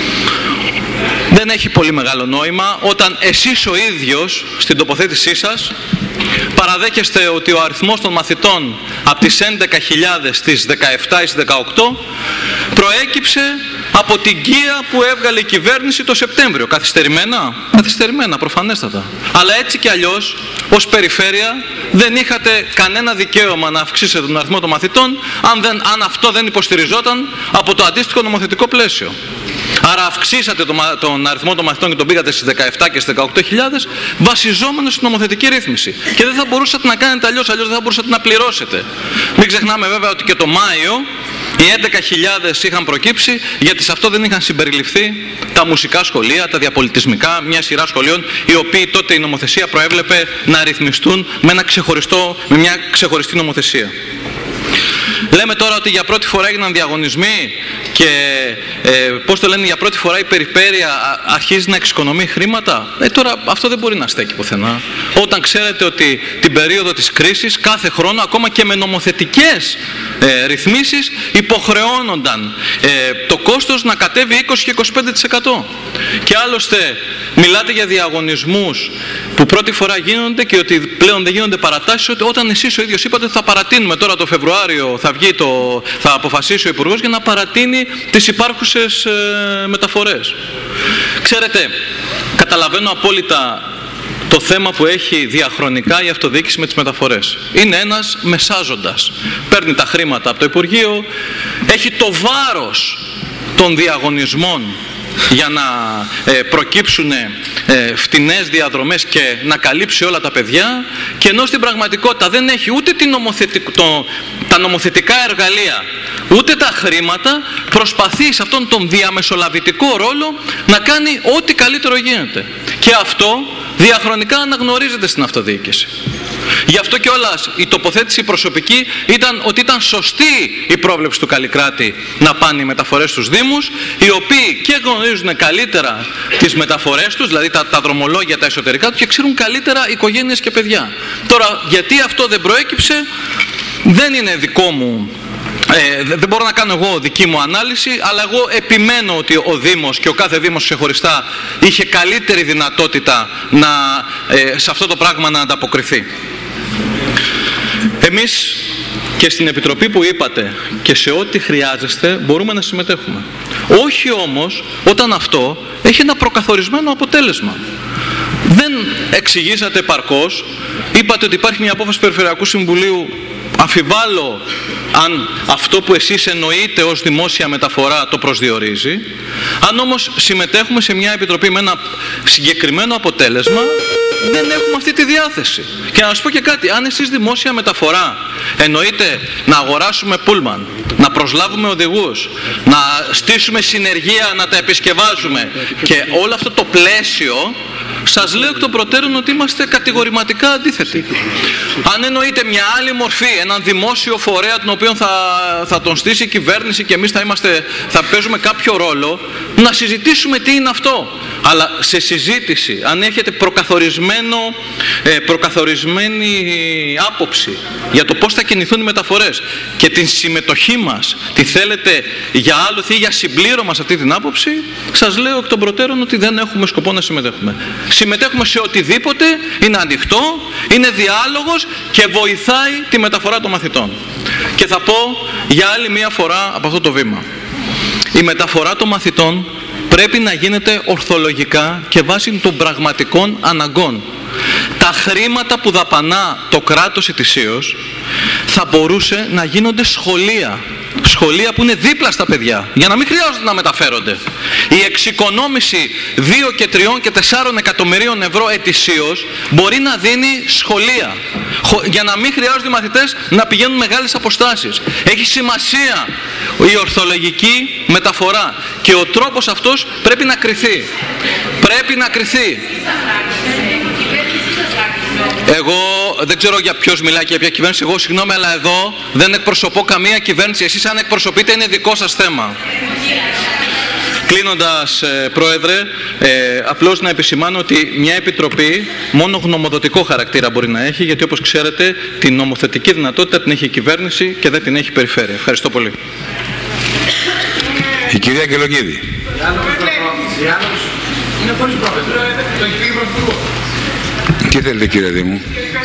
δεν έχει πολύ μεγάλο νόημα όταν εσείς ο ίδιος στην τοποθέτησή σας παραδέχεστε ότι ο αριθμός των μαθητών από τις έντεκα χιλιάδες στις δεκαεπτά ή στις δεκαοκτώ προέκυψε από την γκία που έβγαλε η κυβέρνηση το Σεπτέμβριο. Καθυστερημένα, καθυστερημένα προφανέστατα. Αλλά έτσι κι αλλιώς ως περιφέρεια δεν είχατε κανένα δικαίωμα να αυξήσετε τον αριθμό των μαθητών αν, δεν, αν αυτό δεν υποστηριζόταν από το αντίστοιχο νομοθετικό πλαίσιο. Άρα αυξήσατε τον, τον αριθμό των μαθητών και τον πήγατε στις δεκαεπτά και στις δεκαοκτώ χιλιάδες βασιζόμενος στην νομοθετική ρύθμιση. Και δεν θα μπορούσατε να κάνετε αλλιώς, αλλιώς δεν θα μπορούσατε να πληρώσετε. Μην ξεχνάμε βέβαια ότι και το Μάιο οι έντεκα χιλιάδες είχαν προκύψει γιατί σε αυτό δεν είχαν συμπεριληφθεί τα μουσικά σχολεία, τα διαπολιτισμικά, μια σειρά σχολείων, οι οποίοι τότε η νομοθεσία προέβλεπε να ρυθμιστούν με, ένα ξεχωριστό, με μια ξεχωριστή νομοθεσία. Λέμε τώρα ότι για πρώτη φορά έγιναν διαγωνισμοί και ε, πώς το λένε, για πρώτη φορά η περιφέρεια αρχίζει να εξοικονομεί χρήματα. Ε, τώρα αυτό δεν μπορεί να στέκει πουθενά. Όταν ξέρετε ότι την περίοδο της κρίσης κάθε χρόνο ακόμα και με νομοθετικές ε, ρυθμίσεις υποχρεώνονταν ε, το κόστος να κατέβει είκοσι και είκοσι πέντε τοις εκατό. Και άλλωστε μιλάτε για διαγωνισμούς που πρώτη φορά γίνονται και ότι πλέον δεν γίνονται παρατάσεις, ότι όταν εσείς ο ίδιος είπατε ότι θα παρατείνουμε τώρα το Φεβρουάριο, θα, βγει το, θα αποφασίσει ο Υπουργός για να παρατείνει τις υπάρχουσες ε, μεταφορές. Ξέρετε, καταλαβαίνω απόλυτα το θέμα που έχει διαχρονικά η αυτοδιοίκηση με τις μεταφορές. Είναι ένας μεσάζοντας. Παίρνει τα χρήματα από το Υπουργείο, έχει το βάρος των διαγωνισμών για να ε, προκύψουν ε, φτηνές διαδρομές και να καλύψει όλα τα παιδιά, και ενώ στην πραγματικότητα δεν έχει ούτε την νομοθετικ... το... τα νομοθετικά εργαλεία ούτε τα χρήματα, προσπαθεί σε αυτόν τον διαμεσολαβητικό ρόλο να κάνει ό,τι καλύτερο γίνεται. Και αυτό διαχρονικά αναγνωρίζεται στην αυτοδιοίκηση. Γι' αυτό κιόλας η τοποθέτηση προσωπική ήταν ότι ήταν σωστή η πρόβλεψη του Καλλικράτη να πάνε οι μεταφορές στους Δήμους, οι οποίοι και γνωρίζουν καλύτερα τις μεταφορές τους, δηλαδή τα, τα δρομολόγια, τα εσωτερικά τους, και ξέρουν καλύτερα οικογένειες και παιδιά. Τώρα, γιατί αυτό δεν προέκυψε, δεν είναι δικό μου. Ε, δεν μπορώ να κάνω εγώ δική μου ανάλυση, αλλά εγώ επιμένω ότι ο Δήμος και ο κάθε Δήμος ξεχωριστά είχε καλύτερη δυνατότητα να, ε, σε αυτό το πράγμα να ανταποκριθεί. Εμείς και στην Επιτροπή που είπατε και σε ό,τι χρειάζεστε μπορούμε να συμμετέχουμε. Όχι όμως όταν αυτό έχει ένα προκαθορισμένο αποτέλεσμα. Δεν εξηγήσατε επαρκώς, είπατε ότι υπάρχει μια απόφαση Περιφερειακού Συμβουλίου. Αμφιβάλλω αν αυτό που εσείς εννοείτε ως δημόσια μεταφορά το προσδιορίζει. Αν όμως συμμετέχουμε σε μια επιτροπή με ένα συγκεκριμένο αποτέλεσμα, δεν έχουμε αυτή τη διάθεση. Και να σας πω και κάτι, αν εσείς δημόσια μεταφορά εννοείτε να αγοράσουμε πούλμαν, να προσλάβουμε οδηγούς, να στήσουμε συνεργεία, να τα επισκευάζουμε και όλο αυτό το πλαίσιο, σας λέω εκ των προτέρων ότι είμαστε κατηγορηματικά αντίθετοι. Αν εννοείται μια άλλη μορφή, έναν δημόσιο φορέα τον οποίο θα, θα τον στήσει η κυβέρνηση και εμείς θα, είμαστε, θα παίζουμε κάποιο ρόλο, να συζητήσουμε τι είναι αυτό. Αλλά σε συζήτηση, αν έχετε προκαθορισμένο, ε, προκαθορισμένη άποψη για το πώς θα κινηθούν οι μεταφορές και την συμμετοχή μας τη θέλετε για άλλο ή για συμπλήρωμα σε αυτή την άποψη, σας λέω εκ των προτέρων ότι δεν έχουμε σκοπό να συμμετέχουμε. Συμμετέχουμε σε οτιδήποτε είναι ανοιχτό, είναι διάλογος και βοηθάει τη μεταφορά των μαθητών. Και θα πω για άλλη μία φορά από αυτό το βήμα. Η μεταφορά των μαθητών πρέπει να γίνεται ορθολογικά και βάσει των πραγματικών αναγκών. Τα χρήματα που δαπανά το κράτος ετησίως θα μπορούσε να γίνονται σχολεία. Σχολεία που είναι δίπλα στα παιδιά, για να μην χρειάζονται να μεταφέρονται. Η εξοικονόμηση δύο και τριών και τεσσάρων εκατομμυρίων ευρώ ετησίως μπορεί να δίνει σχολεία, για να μην χρειάζονται οι μαθητές να πηγαίνουν μεγάλες αποστάσεις. Έχει σημασία η ορθολογική μεταφορά και ο τρόπος αυτός πρέπει να κριθεί. Πρέπει να κριθεί. Εγώ δεν ξέρω για ποιος μιλάει και για ποια κυβέρνηση. Εγώ συγγνώμη, αλλά εδώ δεν εκπροσωπώ καμία κυβέρνηση. Εσείς αν εκπροσωπείτε είναι δικό σας θέμα. Κλείνοντας, ε, Πρόεδρε, ε, απλώς να επισημάνω ότι μια επιτροπή μόνο γνωμοδοτικό χαρακτήρα μπορεί να έχει, γιατί όπως ξέρετε την νομοθετική δυνατότητα την έχει η κυβέρνηση και δεν την έχει η περιφέρεια. Ευχαριστώ πολύ. Η κυρία Αγγελοκίδη. Τι θέλετε, κύριε Δήμου?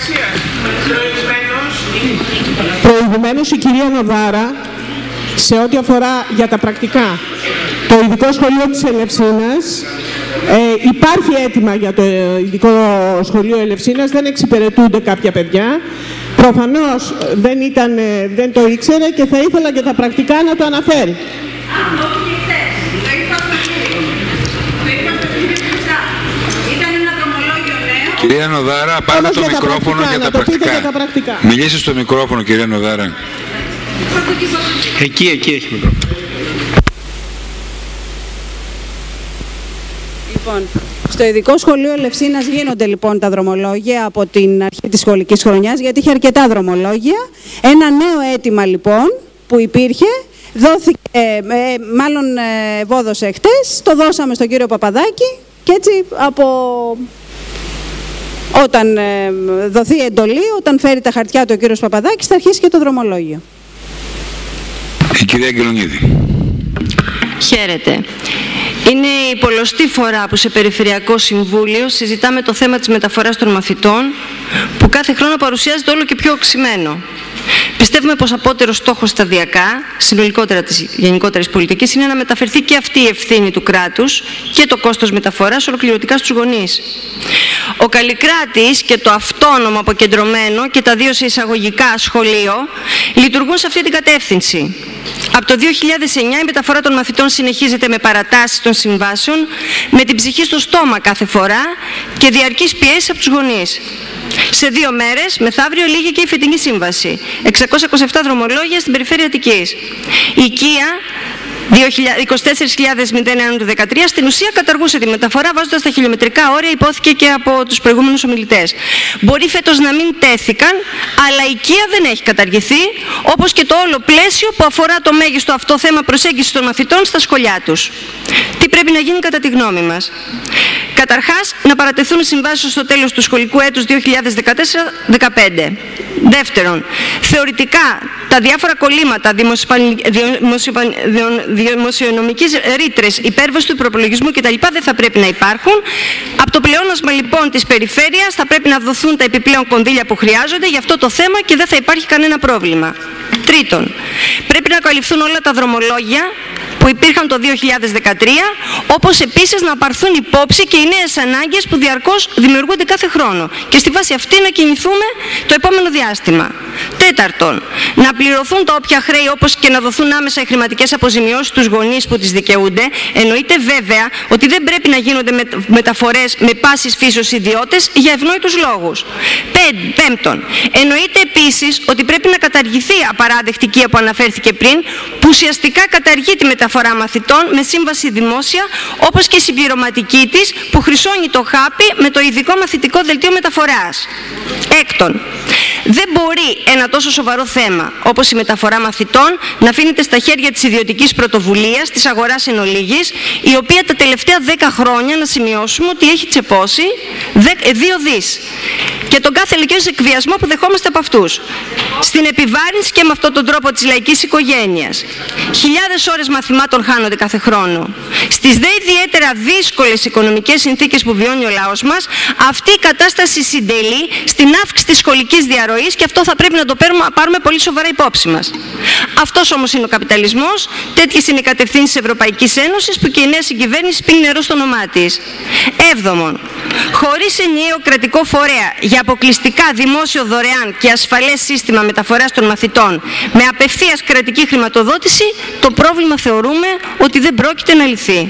Προηγουμένως η κυρία Νοδάρα, σε ό,τι αφορά για τα πρακτικά, το ειδικό σχολείο της Ελευσίνας, ε, υπάρχει αίτημα για το ειδικό σχολείο Ελευσίνας, δεν εξυπηρετούνται κάποια παιδιά. Προφανώς δεν, ήταν, δεν το ήξερε και θα ήθελα και τα πρακτικά να το αναφέρει. Κυρία Νοδάρα, πάρτε το μικρόφωνο για τα πρακτικά. Μιλήστε στο μικρόφωνο, κυρία Νοδάρα. Εκεί, εκεί έχει μικρόφωνο. Λοιπόν, στο ειδικό σχολείο Ελευσίνας γίνονται λοιπόν τα δρομολόγια από την αρχή της σχολικής χρονιάς, γιατί είχε αρκετά δρομολόγια. Ένα νέο αίτημα λοιπόν που υπήρχε, δόθηκε, ε, μάλλον ε, βόδωσε χτες, το δώσαμε στον κύριο Παπαδάκη και έτσι από... Όταν ε, δοθεί εντολή, όταν φέρει τα χαρτιά του ο κύριος Παπαδάκης, θα αρχίσει και το δρομολόγιο. Η κυρία Αγγελονίδη. Χαίρετε. Είναι η πολλοστή φορά που σε Περιφερειακό Συμβούλιο συζητάμε το θέμα της μεταφοράς των μαθητών, που κάθε χρόνο παρουσιάζεται όλο και πιο οξυμένο. Πιστεύουμε πως απότερος στόχος σταδιακά, συνολικότερα της γενικότερης πολιτικής, είναι να μεταφερθεί και αυτή η ευθύνη του κράτους και το κόστος μεταφοράς ολοκληρωτικά στους γονείς. Ο Καλλικράτης και το αυτόνομο αποκεντρωμένο και τα δύο σε εισαγωγικά σχολείο λειτουργούν σε αυτή την κατεύθυνση. Από το δύο χιλιάδες εννιά η μεταφορά των μαθητών συνεχίζεται με παρατάσεις των συμβάσεων, με την ψυχή στο στόμα κάθε φορά και διαρκείς πιέσεις από τους γονείς. Σε δύο μέρες, μεθαύριο, λήγει και η φετινή σύμβαση. εξακόσια είκοσι επτά δρομολόγια στην περιφέρεια Αττικής. Η οικία είκοσι τέσσερις χιλιάδες ένα του δεκατρία στην ουσία καταργούσε τη μεταφορά βάζοντας τα χιλιομετρικά όρια, υπόθηκε και από τους προηγούμενους ομιλητές. Μπορεί φέτος να μην τέθηκαν, αλλά η οικία δεν έχει καταργηθεί, όπως και το όλο πλαίσιο που αφορά το μέγιστο αυτό θέμα προσέγγισης των μαθητών στα σχολιά τους. Τι πρέπει να γίνει κατά τη γνώμη μας? Καταρχάς, να παρατεθούν οι συμβάσεις στο τέλος του σχολικού έτους δύο χιλιάδες δεκατέσσερα δεκαπέντε. Δεύτερον, θεωρητικά τα διάφορα κολλήματα δημοσιονομικής ρήτρες, υπέρβαση του προπολογισμού κτλ. Δεν θα πρέπει να υπάρχουν. Από το πλεόνασμα λοιπόν της περιφέρειας θα πρέπει να δοθούν τα επιπλέον κονδύλια που χρειάζονται για αυτό το θέμα και δεν θα υπάρχει κανένα πρόβλημα. Τρίτον, πρέπει να καλυφθούν όλα τα δρομολόγια που υπήρχαν το δύο χιλιάδες δεκατρία, όπως επίσης να πάρθουν υπόψη και οι νέες ανάγκες που διαρκώς δημιουργούνται κάθε χρόνο και στη βάση αυτή να κινηθούμε το επόμενο διάστημα. Τέταρτον, να πληρωθούν τα όποια χρέη, όπως και να δοθούν άμεσα οι χρηματικές αποζημιώσεις στους γονείς που τις δικαιούνται. Εννοείται βέβαια ότι δεν πρέπει να γίνονται μεταφορές με πάσης φύσεως ιδιώτες για ευνόητους λόγους. Πέμπτον, εννοείται επίσης ότι πρέπει να καταργηθεί απαράδεκτη οικία που αναφέρθηκε πριν, που ουσιαστικά καταργεί τη μεταφορά μαθητών με σύμβαση δημόσια, όπως και η συμπληρωματική της που χρυσώνει το χάπι με το ειδικό μαθητικό δελτίο μεταφοράς. Έκτον, δεν μπορεί ένα τόσο σοβαρό θέμα όπως η μεταφορά μαθητών να αφήνεται στα χέρια της ιδιωτικής πρωτοβουλίας, της αγοράς εν ολίγης, η οποία τα τελευταία δέκα χρόνια, να σημειώσουμε ότι έχει τσεπώσει δύο δις. Και τον κάθε ηλικίως εκβιασμό που δεχόμαστε από αυτούς. Στην επιβάρυνση και με αυτόν τον τρόπο της λαϊκής οικογένειας. Χιλιάδες ώρες μαθημάτων χάνονται κάθε χρόνο. Στις δε ιδιαίτερα δύσκολες οικονομικές συνθήκες που βιώνει ο λαός μας, αυτή η κατάσταση συντελεί στην αύξηση της σχολικής διαρροής και αυτό θα πρέπει να το πάρουμε, πάρουμε πολύ σοβαρά υπόψη μας. Αυτός όμως είναι ο καπιταλισμός, τέτοιες είναι οι κατευθύνσεις της Ευρωπαϊκής Ένωσης που και η νέα συγκυβέρνηση πίνει νερό στο όνομά της. Έβδομον, χωρίς ενιαίο κρατικό φορέα για αποκλειστικά δημόσιο δωρεάν και ασφαλές σύστημα μεταφοράς των μαθητών με απευθείας κρατική χρηματοδότηση, το πρόβλημα θεωρούμε ότι δεν πρόκειται να λυθεί.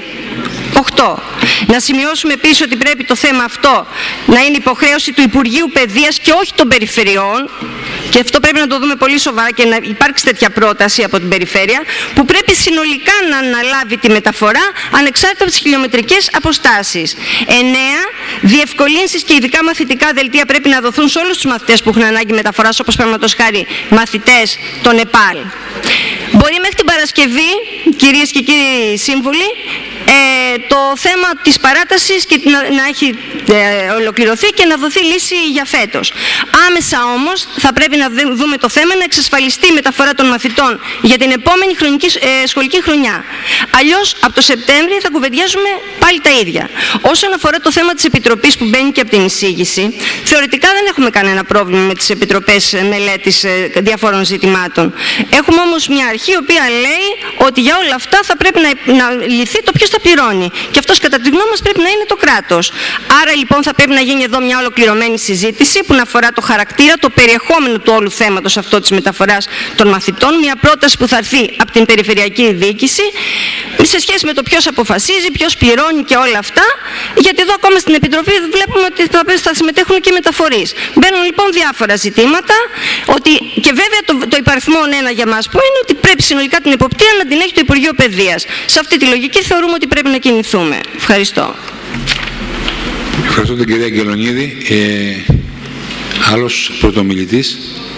οκτώ. Να σημειώσουμε επίσης ότι πρέπει το θέμα αυτό να είναι υποχρέωση του Υπουργείου Παιδείας και όχι των περιφερειών, και αυτό πρέπει να το δούμε πολύ σοβαρά και να υπάρξει τέτοια πρόταση από την περιφέρεια, που πρέπει συνολικά να αναλάβει τη μεταφορά ανεξάρτητα από τις χιλιομετρικές αποστάσεις. εννέα. Διευκολύνσεις και ειδικά μαθητικά δελτία πρέπει να δοθούν σε όλους τους μαθητές που έχουν ανάγκη μεταφοράς, όπως παραδείγματος χάρη μαθητές των ΕΠΑΛ. Μπορεί μέχρι την Παρασκευή, κυρίες και κύριοι σύμβουλοι, ε, το θέμα της παράτασης και να, να έχει ε, ολοκληρωθεί και να δοθεί λύση για φέτος. Άμεσα όμως θα πρέπει να δούμε το θέμα να εξασφαλιστεί η μεταφορά των μαθητών για την επόμενη χρονική, ε, σχολική χρονιά. Αλλιώς από το Σεπτέμβριο θα κουβεντιάζουμε πάλι τα ίδια. Όσον αφορά το θέμα της Επιτροπής που μπαίνει και από την εισήγηση, θεωρητικά δεν έχουμε κανένα πρόβλημα με τις Επιτροπές Μελέτης διαφόρων ζητημάτων. Έχουμε όμως μια αρχή η οποία λέει ότι για όλα αυτά θα πρέπει να, να λυθεί το ποιος θα πληρώνει. Και αυτός κατά τη γνώμη μας πρέπει να είναι το κράτος. Άρα λοιπόν θα πρέπει να γίνει εδώ μια ολοκληρωμένη συζήτηση που να αφορά το χαρακτήρα, το περιεχόμενο του όλου θέματος αυτό της μεταφοράς των μαθητών. Μια πρόταση που θα έρθει από την Περιφερειακή Διοίκηση σε σχέση με το ποιος αποφασίζει, ποιος πληρώνει και όλα αυτά. Γιατί εδώ ακόμα στην Επιτροπή βλέπουμε ότι θα συμμετέχουν και οι μεταφορείς. Μπαίνουν λοιπόν διάφορα ζητήματα. Ότι, και βέβαια το, το υπαριθμόν ένα για μας που είναι ότι πρέπει συνολικά την εποπτεία να την έχει το Υπουργείο Παιδείας. Σε αυτή τη λογική θεωρούμε ότι πρέπει να κινηθούμε. Ευχαριστώ. Ευχαριστώ την κυρία Αγγελονίδη. Ε, άλλος πρωτομιλητής.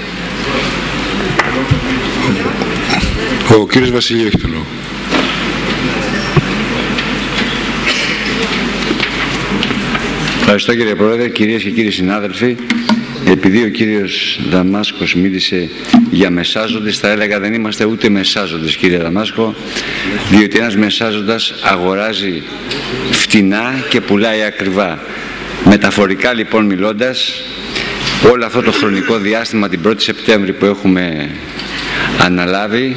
Ο, ο κύριος Βασιλείου έχει το λόγο. Ευχαριστώ κύριε Πρόεδρε, κυρίες και κύριοι συνάδελφοι. Επειδή ο κύριος Δαμάσκος μίλησε για μεσάζοντες, θα έλεγα δεν είμαστε ούτε μεσάζοντες κύριε Δαμάσκο, διότι ένας μεσάζοντας αγοράζει φτηνά και πουλάει ακριβά. Μεταφορικά λοιπόν μιλώντας, όλο αυτό το χρονικό διάστημα την πρώτη Σεπτέμβρη που έχουμε αναλάβει,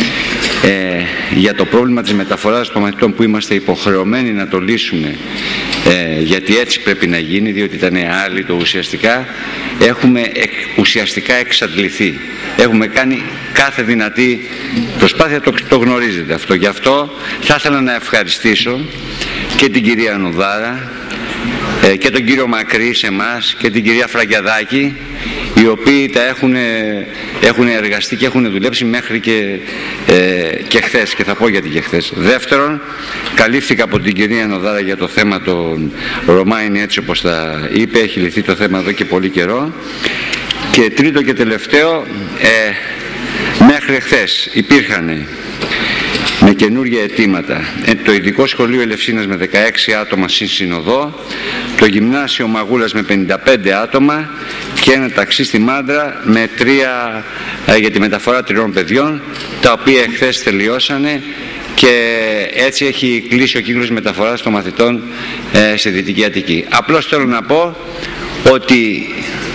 ε, για το πρόβλημα της μεταφοράς των μαθητών που είμαστε υποχρεωμένοι να το λύσουμε, ε, γιατί έτσι πρέπει να γίνει, διότι ήταν άλλοι το ουσιαστικά, έχουμε εκ, ουσιαστικά εξαντληθεί. Έχουμε κάνει κάθε δυνατή προσπάθεια, το, το γνωρίζετε αυτό. Γι' αυτό θα ήθελα να ευχαριστήσω και την κυρία Νοδάρα ε, και τον κύριο Μακρύ σε εμάς και την κυρία Φραγκιαδάκη, οι οποίοι τα έχουν, έχουν εργαστεί και έχουν δουλέψει μέχρι και, ε, και χθες, και θα πω γιατί και χθες. Δεύτερον, καλύφθηκα από την κυρία Νοδάρα για το θέμα των Ρωμά, είναι έτσι όπως τα είπε, έχει λυθεί το θέμα εδώ και πολύ καιρό. Και τρίτο και τελευταίο, ε, μέχρι χθες υπήρχαν με καινούργια αιτήματα το Ειδικό Σχολείο Ελευσίνας με δεκαέξι άτομα συν συνοδό, το Γυμνάσιο Μαγούλας με πενήντα πέντε άτομα και ένα ταξί στη Μάντρα με τρία, ε, για τη μεταφορά τριών παιδιών, τα οποία χθες τελειώσανε και έτσι έχει κλείσει ο κύκλος μεταφοράς των μαθητών ε, στη Δυτική Αττική. Απλώς θέλω να πω ότι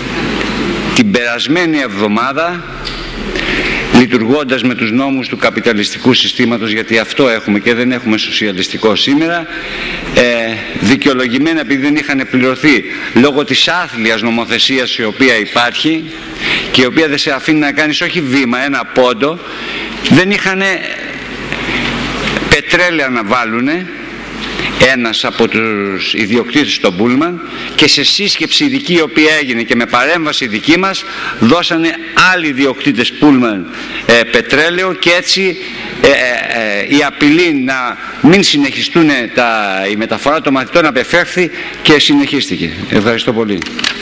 την περασμένη εβδομάδα, λειτουργώντας με τους νόμους του καπιταλιστικού συστήματος, γιατί αυτό έχουμε και δεν έχουμε σοσιαλιστικό σήμερα, ε, δικαιολογημένα επειδή δεν είχαν πληρωθεί λόγω της άθλιας νομοθεσίας η οποία υπάρχει και η οποία δεν σε αφήνει να κάνεις όχι βήμα, ένα πόντο, δεν είχαν πετρέλαια να βάλουνε ένας από τους ιδιοκτήτες των Πούλμαν, και σε σύσκεψη ειδική η οποία έγινε και με παρέμβαση δική μας δώσανε άλλοι ιδιοκτήτες Πούλμαν ε, πετρέλαιο, και έτσι ε, ε, η απειλή να μην συνεχιστούν τα, η μεταφορά των μαθητών απεφεύθη και συνεχίστηκε. Ευχαριστώ πολύ.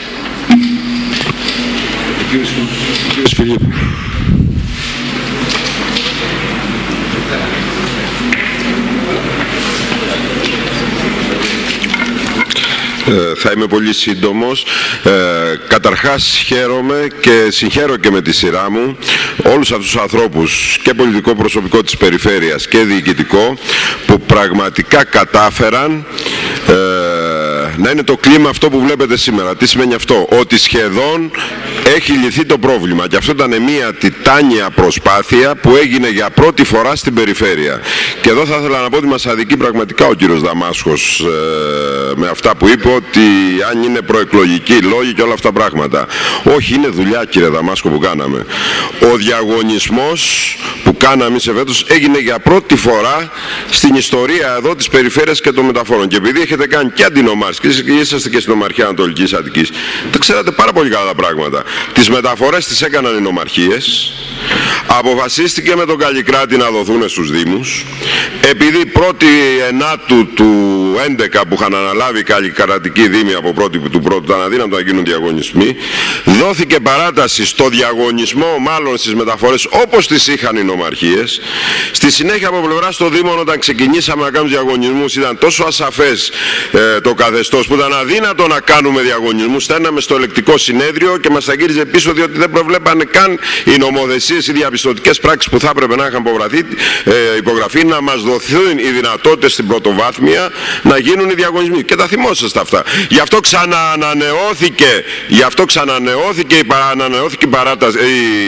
Ε, θα είμαι πολύ σύντομος. Ε, καταρχάς χαίρομαι και συγχαίρω και με τη σειρά μου όλους αυτούς τους ανθρώπους, και πολιτικό προσωπικό της περιφέρειας και διοικητικό, που πραγματικά κατάφεραν ε, να είναι το κλίμα αυτό που βλέπετε σήμερα. Τι σημαίνει αυτό? Ότι σχεδόν έχει λυθεί το πρόβλημα, και αυτό ήταν μια τιτάνια προσπάθεια που έγινε για πρώτη φορά στην περιφέρεια. Και εδώ θα ήθελα να πω ότι μας αδικεί πραγματικά ο κύριος Δαμάσκος ε, με αυτά που είπε, ότι αν είναι προεκλογικοί λόγοι και όλα αυτά τα πράγματα. Όχι, είναι δουλειά κύριε Δαμάσκο που κάναμε. Ο διαγωνισμός που κάναμε σε φέτος έγινε για πρώτη φορά στην ιστορία εδώ της περιφέρειας και των μεταφορών. Και επειδή έχετε κάνει και αντινομάρες και είσαστε και στην Ομαρχία Ανατολικής Αττικής, τα ξέρατε πάρα πολύ καλά τα πράγματα. Τις μεταφορές τις έκαναν οι νομαρχίες, Αποφασίστηκε με τον Καλλικράτη να δοθούν στους Δήμους. Επειδή πρώτη ενάτου του έντεκα που είχαν αναλάβει οι καλλικρατικοί Δήμοι από πρώτη του πρώτου ήταν αδύνατο να γίνουν διαγωνισμοί, δόθηκε παράταση στο διαγωνισμό, μάλλον στις μεταφορές όπως τις είχαν οι νομαρχίες. Στη συνέχεια από πλευρά των Δήμων, όταν ξεκινήσαμε να κάνουμε διαγωνισμούς, ήταν τόσο ασαφές ε, το καθεστώς που ήταν αδύνατο να κάνουμε διαγωνισμούς. Στέλναμε στο ελεκτικό συνέδριο και μας τα γύριζε πίσω, διότι δεν προβλέπανε καν οι νομοθεσίες, οι διαπιστωτικές πράξεις που θα έπρεπε να είχαν υπογραφεί, ε, υπογραφεί, να μας δοθούν οι δυνατότητες στην πρωτοβάθμια να γίνουν οι διαγωνισμοί. Και τα θυμόσαστε αυτά. Γι' αυτό ξαναανανεώθηκε, γι' αυτό ξανανεώθηκε η, ανανεώθηκε η, παράταση,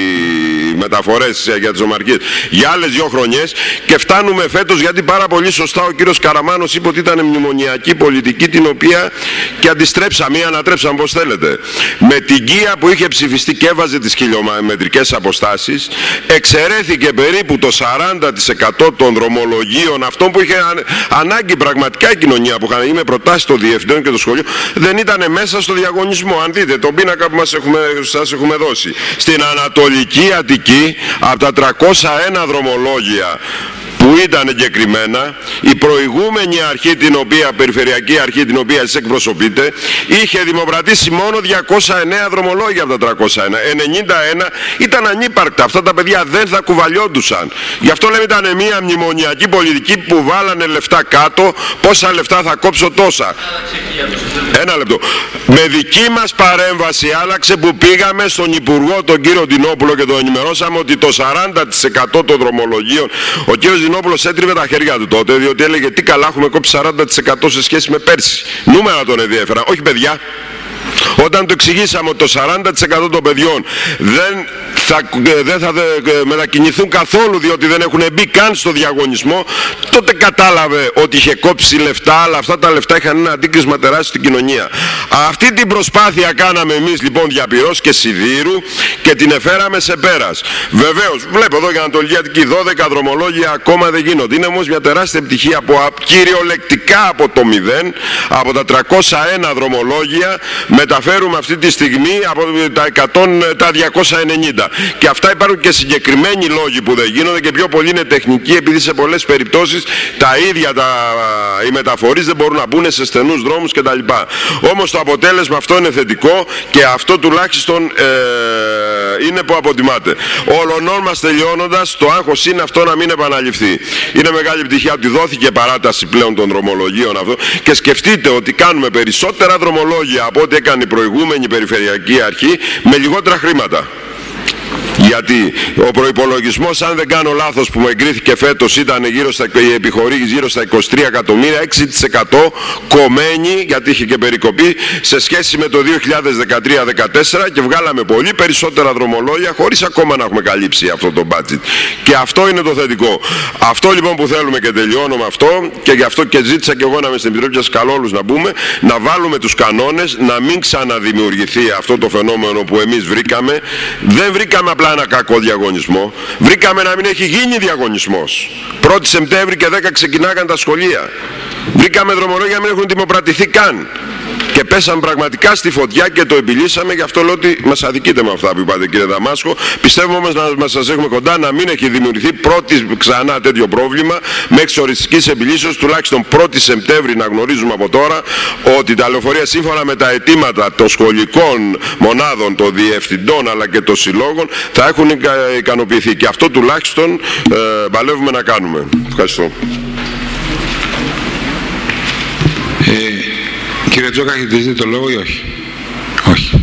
οι μεταφορές για τις νομαρχίες για άλλες δύο χρονιές και φτάνουμε φέτος, γιατί πάρα πολύ σωστά ο κύριος Καραμάνος είπε ότι ήταν μνημονιακή πολιτική, την οποία και αντιστρέψαμε ή ανατρέψαμε, πώς θέλετε. Με την ΚΙΑ που είχε ψηφιστεί και έβαζε τις χιλιομετρικές αποστάσεις, εξαιρέθηκε περίπου το σαράντα τοις εκατό των δρομολογίων, αυτών που είχε ανάγκη πραγματικά η κοινωνία, που είχαν γίνει με προτάσεις των διευθυντών και των σχολείων, δεν ήταν μέσα στο διαγωνισμό. Αν δείτε τον πίνακα που μας έχουμε, σας έχουμε δώσει, στην Ανατολική Αττική, από τα τριακόσια ένα δρομολόγια που ήταν εγκεκριμένα, η προηγούμενη αρχή, την οποία, περιφερειακή αρχή την οποία εσείς εκπροσωπείτε, είχε δημοπρατήσει μόνο διακόσια εννέα δρομολόγια από τα τριακόσια ένα. ενενήντα ένα ήταν ανύπαρκτα. Αυτά τα παιδιά δεν θα κουβαλιόντουσαν. Γι' αυτό λέμε ήταν μια μνημονιακή πολιτική που βάλανε λεφτά κάτω. Πόσα λεφτά θα κόψω, τόσα. Ένα λεπτό. Με δική μας παρέμβαση άλλαξε, που πήγαμε στον Υπουργό τον κύριο Ντινόπουλο και τον ενημερώσαμε ότι το σαράντα τοις εκατό των δρομολογίων, ο κύριος Ντινόπουλος έτριβε τα χέρια του τότε, διότι έλεγε τι καλά έχουμε κόψει σαράντα τοις εκατό σε σχέση με πέρσι. Νούμερα τον ενδιέφεραν, όχι παιδιά. Όταν το εξηγήσαμε ότι το σαράντα τοις εκατό των παιδιών δεν θα, δεν θα μετακινηθούν καθόλου, διότι δεν έχουν μπει καν στο διαγωνισμό, τότε κατάλαβε ότι είχε κόψει λεφτά, αλλά αυτά τα λεφτά είχαν ένα αντίκρισμα τεράστιο στην κοινωνία. Αυτή την προσπάθεια κάναμε εμείς λοιπόν διαπυρός και σιδήρου και την εφέραμε σε πέρας. Βεβαίως, βλέπω εδώ για Ανατολική Αττική δώδεκα δρομολόγια ακόμα δεν γίνονται. Είναι όμως μια τεράστια επιτυχία που κυριολεκτικά από το μηδέν, από τα τριακόσια ένα δρομολόγια, μεταφέρουμε αυτή τη στιγμή από τα, εκατό, τα διακόσια ενενήντα. Και αυτά υπάρχουν και συγκεκριμένοι λόγοι που δεν γίνονται και πιο πολύ είναι τεχνικοί, επειδή σε πολλές περιπτώσεις τα ίδια τα, οι μεταφορείς δεν μπορούν να μπουν σε στενούς δρόμους κτλ. Όμως το αποτέλεσμα αυτό είναι θετικό και αυτό τουλάχιστον ε, είναι που αποτιμάται. Ολονών μας τελειώνοντας, το άγχος είναι αυτό να μην επαναληφθεί. Είναι μεγάλη επιτυχία ότι δόθηκε παράταση πλέον των δρομολογίων αυτό και σκεφτείτε ότι κάνουμε περισσότερα δρομολόγια από ό,τι έκανε η προηγούμενη περιφερειακή αρχή με λιγότερα χρήματα. Γιατί ο προϋπολογισμός, αν δεν κάνω λάθος, που μου εγκρίθηκε φέτος ήταν γύρω στα, η επιχορήγηση γύρω στα είκοσι τρία εκατομμύρια, έξι τοις εκατό κομμένη, γιατί είχε και περικοπή, σε σχέση με το δύο χιλιάδες δεκατρία δεκατέσσερα, και βγάλαμε πολύ περισσότερα δρομολόγια χωρίς ακόμα να έχουμε καλύψει αυτό το budget. Και αυτό είναι το θετικό. Αυτό λοιπόν που θέλουμε, και τελειώνω με αυτό, και γι' αυτό και ζήτησα και εγώ να είμαι στην Επιτροπή, σας καλώ όλους να μπούμε, να βάλουμε τους κανόνες, να μην ξαναδημιουργηθεί αυτό το φαινόμενο που εμείς βρήκαμε. Δεν βρήκαμε απλά ένα κακό διαγωνισμό, βρήκαμε να μην έχει γίνει διαγωνισμός. πρώτη Σεπτέμβρη και δέκα ξεκινάγαν τα σχολεία. Βρήκαμε δρομολόγια να μην έχουν δημοπρατηθεί καν. Και πέσαμε πραγματικά στη φωτιά και το επιλύσαμε. Γι' αυτό λέω ότι μας αδικείτε με αυτά που είπατε, κύριε Δαμάσκο. Πιστεύω όμως να μας σας έχουμε κοντά, να μην έχει δημιουργηθεί πρώτη ξανά τέτοιο πρόβλημα μέχρι οριστικής επιλύσεως, τουλάχιστον πρώτη Σεπτέμβρη να γνωρίζουμε από τώρα ότι τα λεωφορεία, σύμφωνα με τα αιτήματα των σχολικών μονάδων, των διευθυντών αλλά και των συλλόγων, θα έχουν ικανοποιηθεί. Και αυτό τουλάχιστον ε, παλεύουμε να κάνουμε. Ευχαριστώ. Ε, κύριε Τζόκα, έχετε ζητήσει το λόγο ή όχι? Όχι.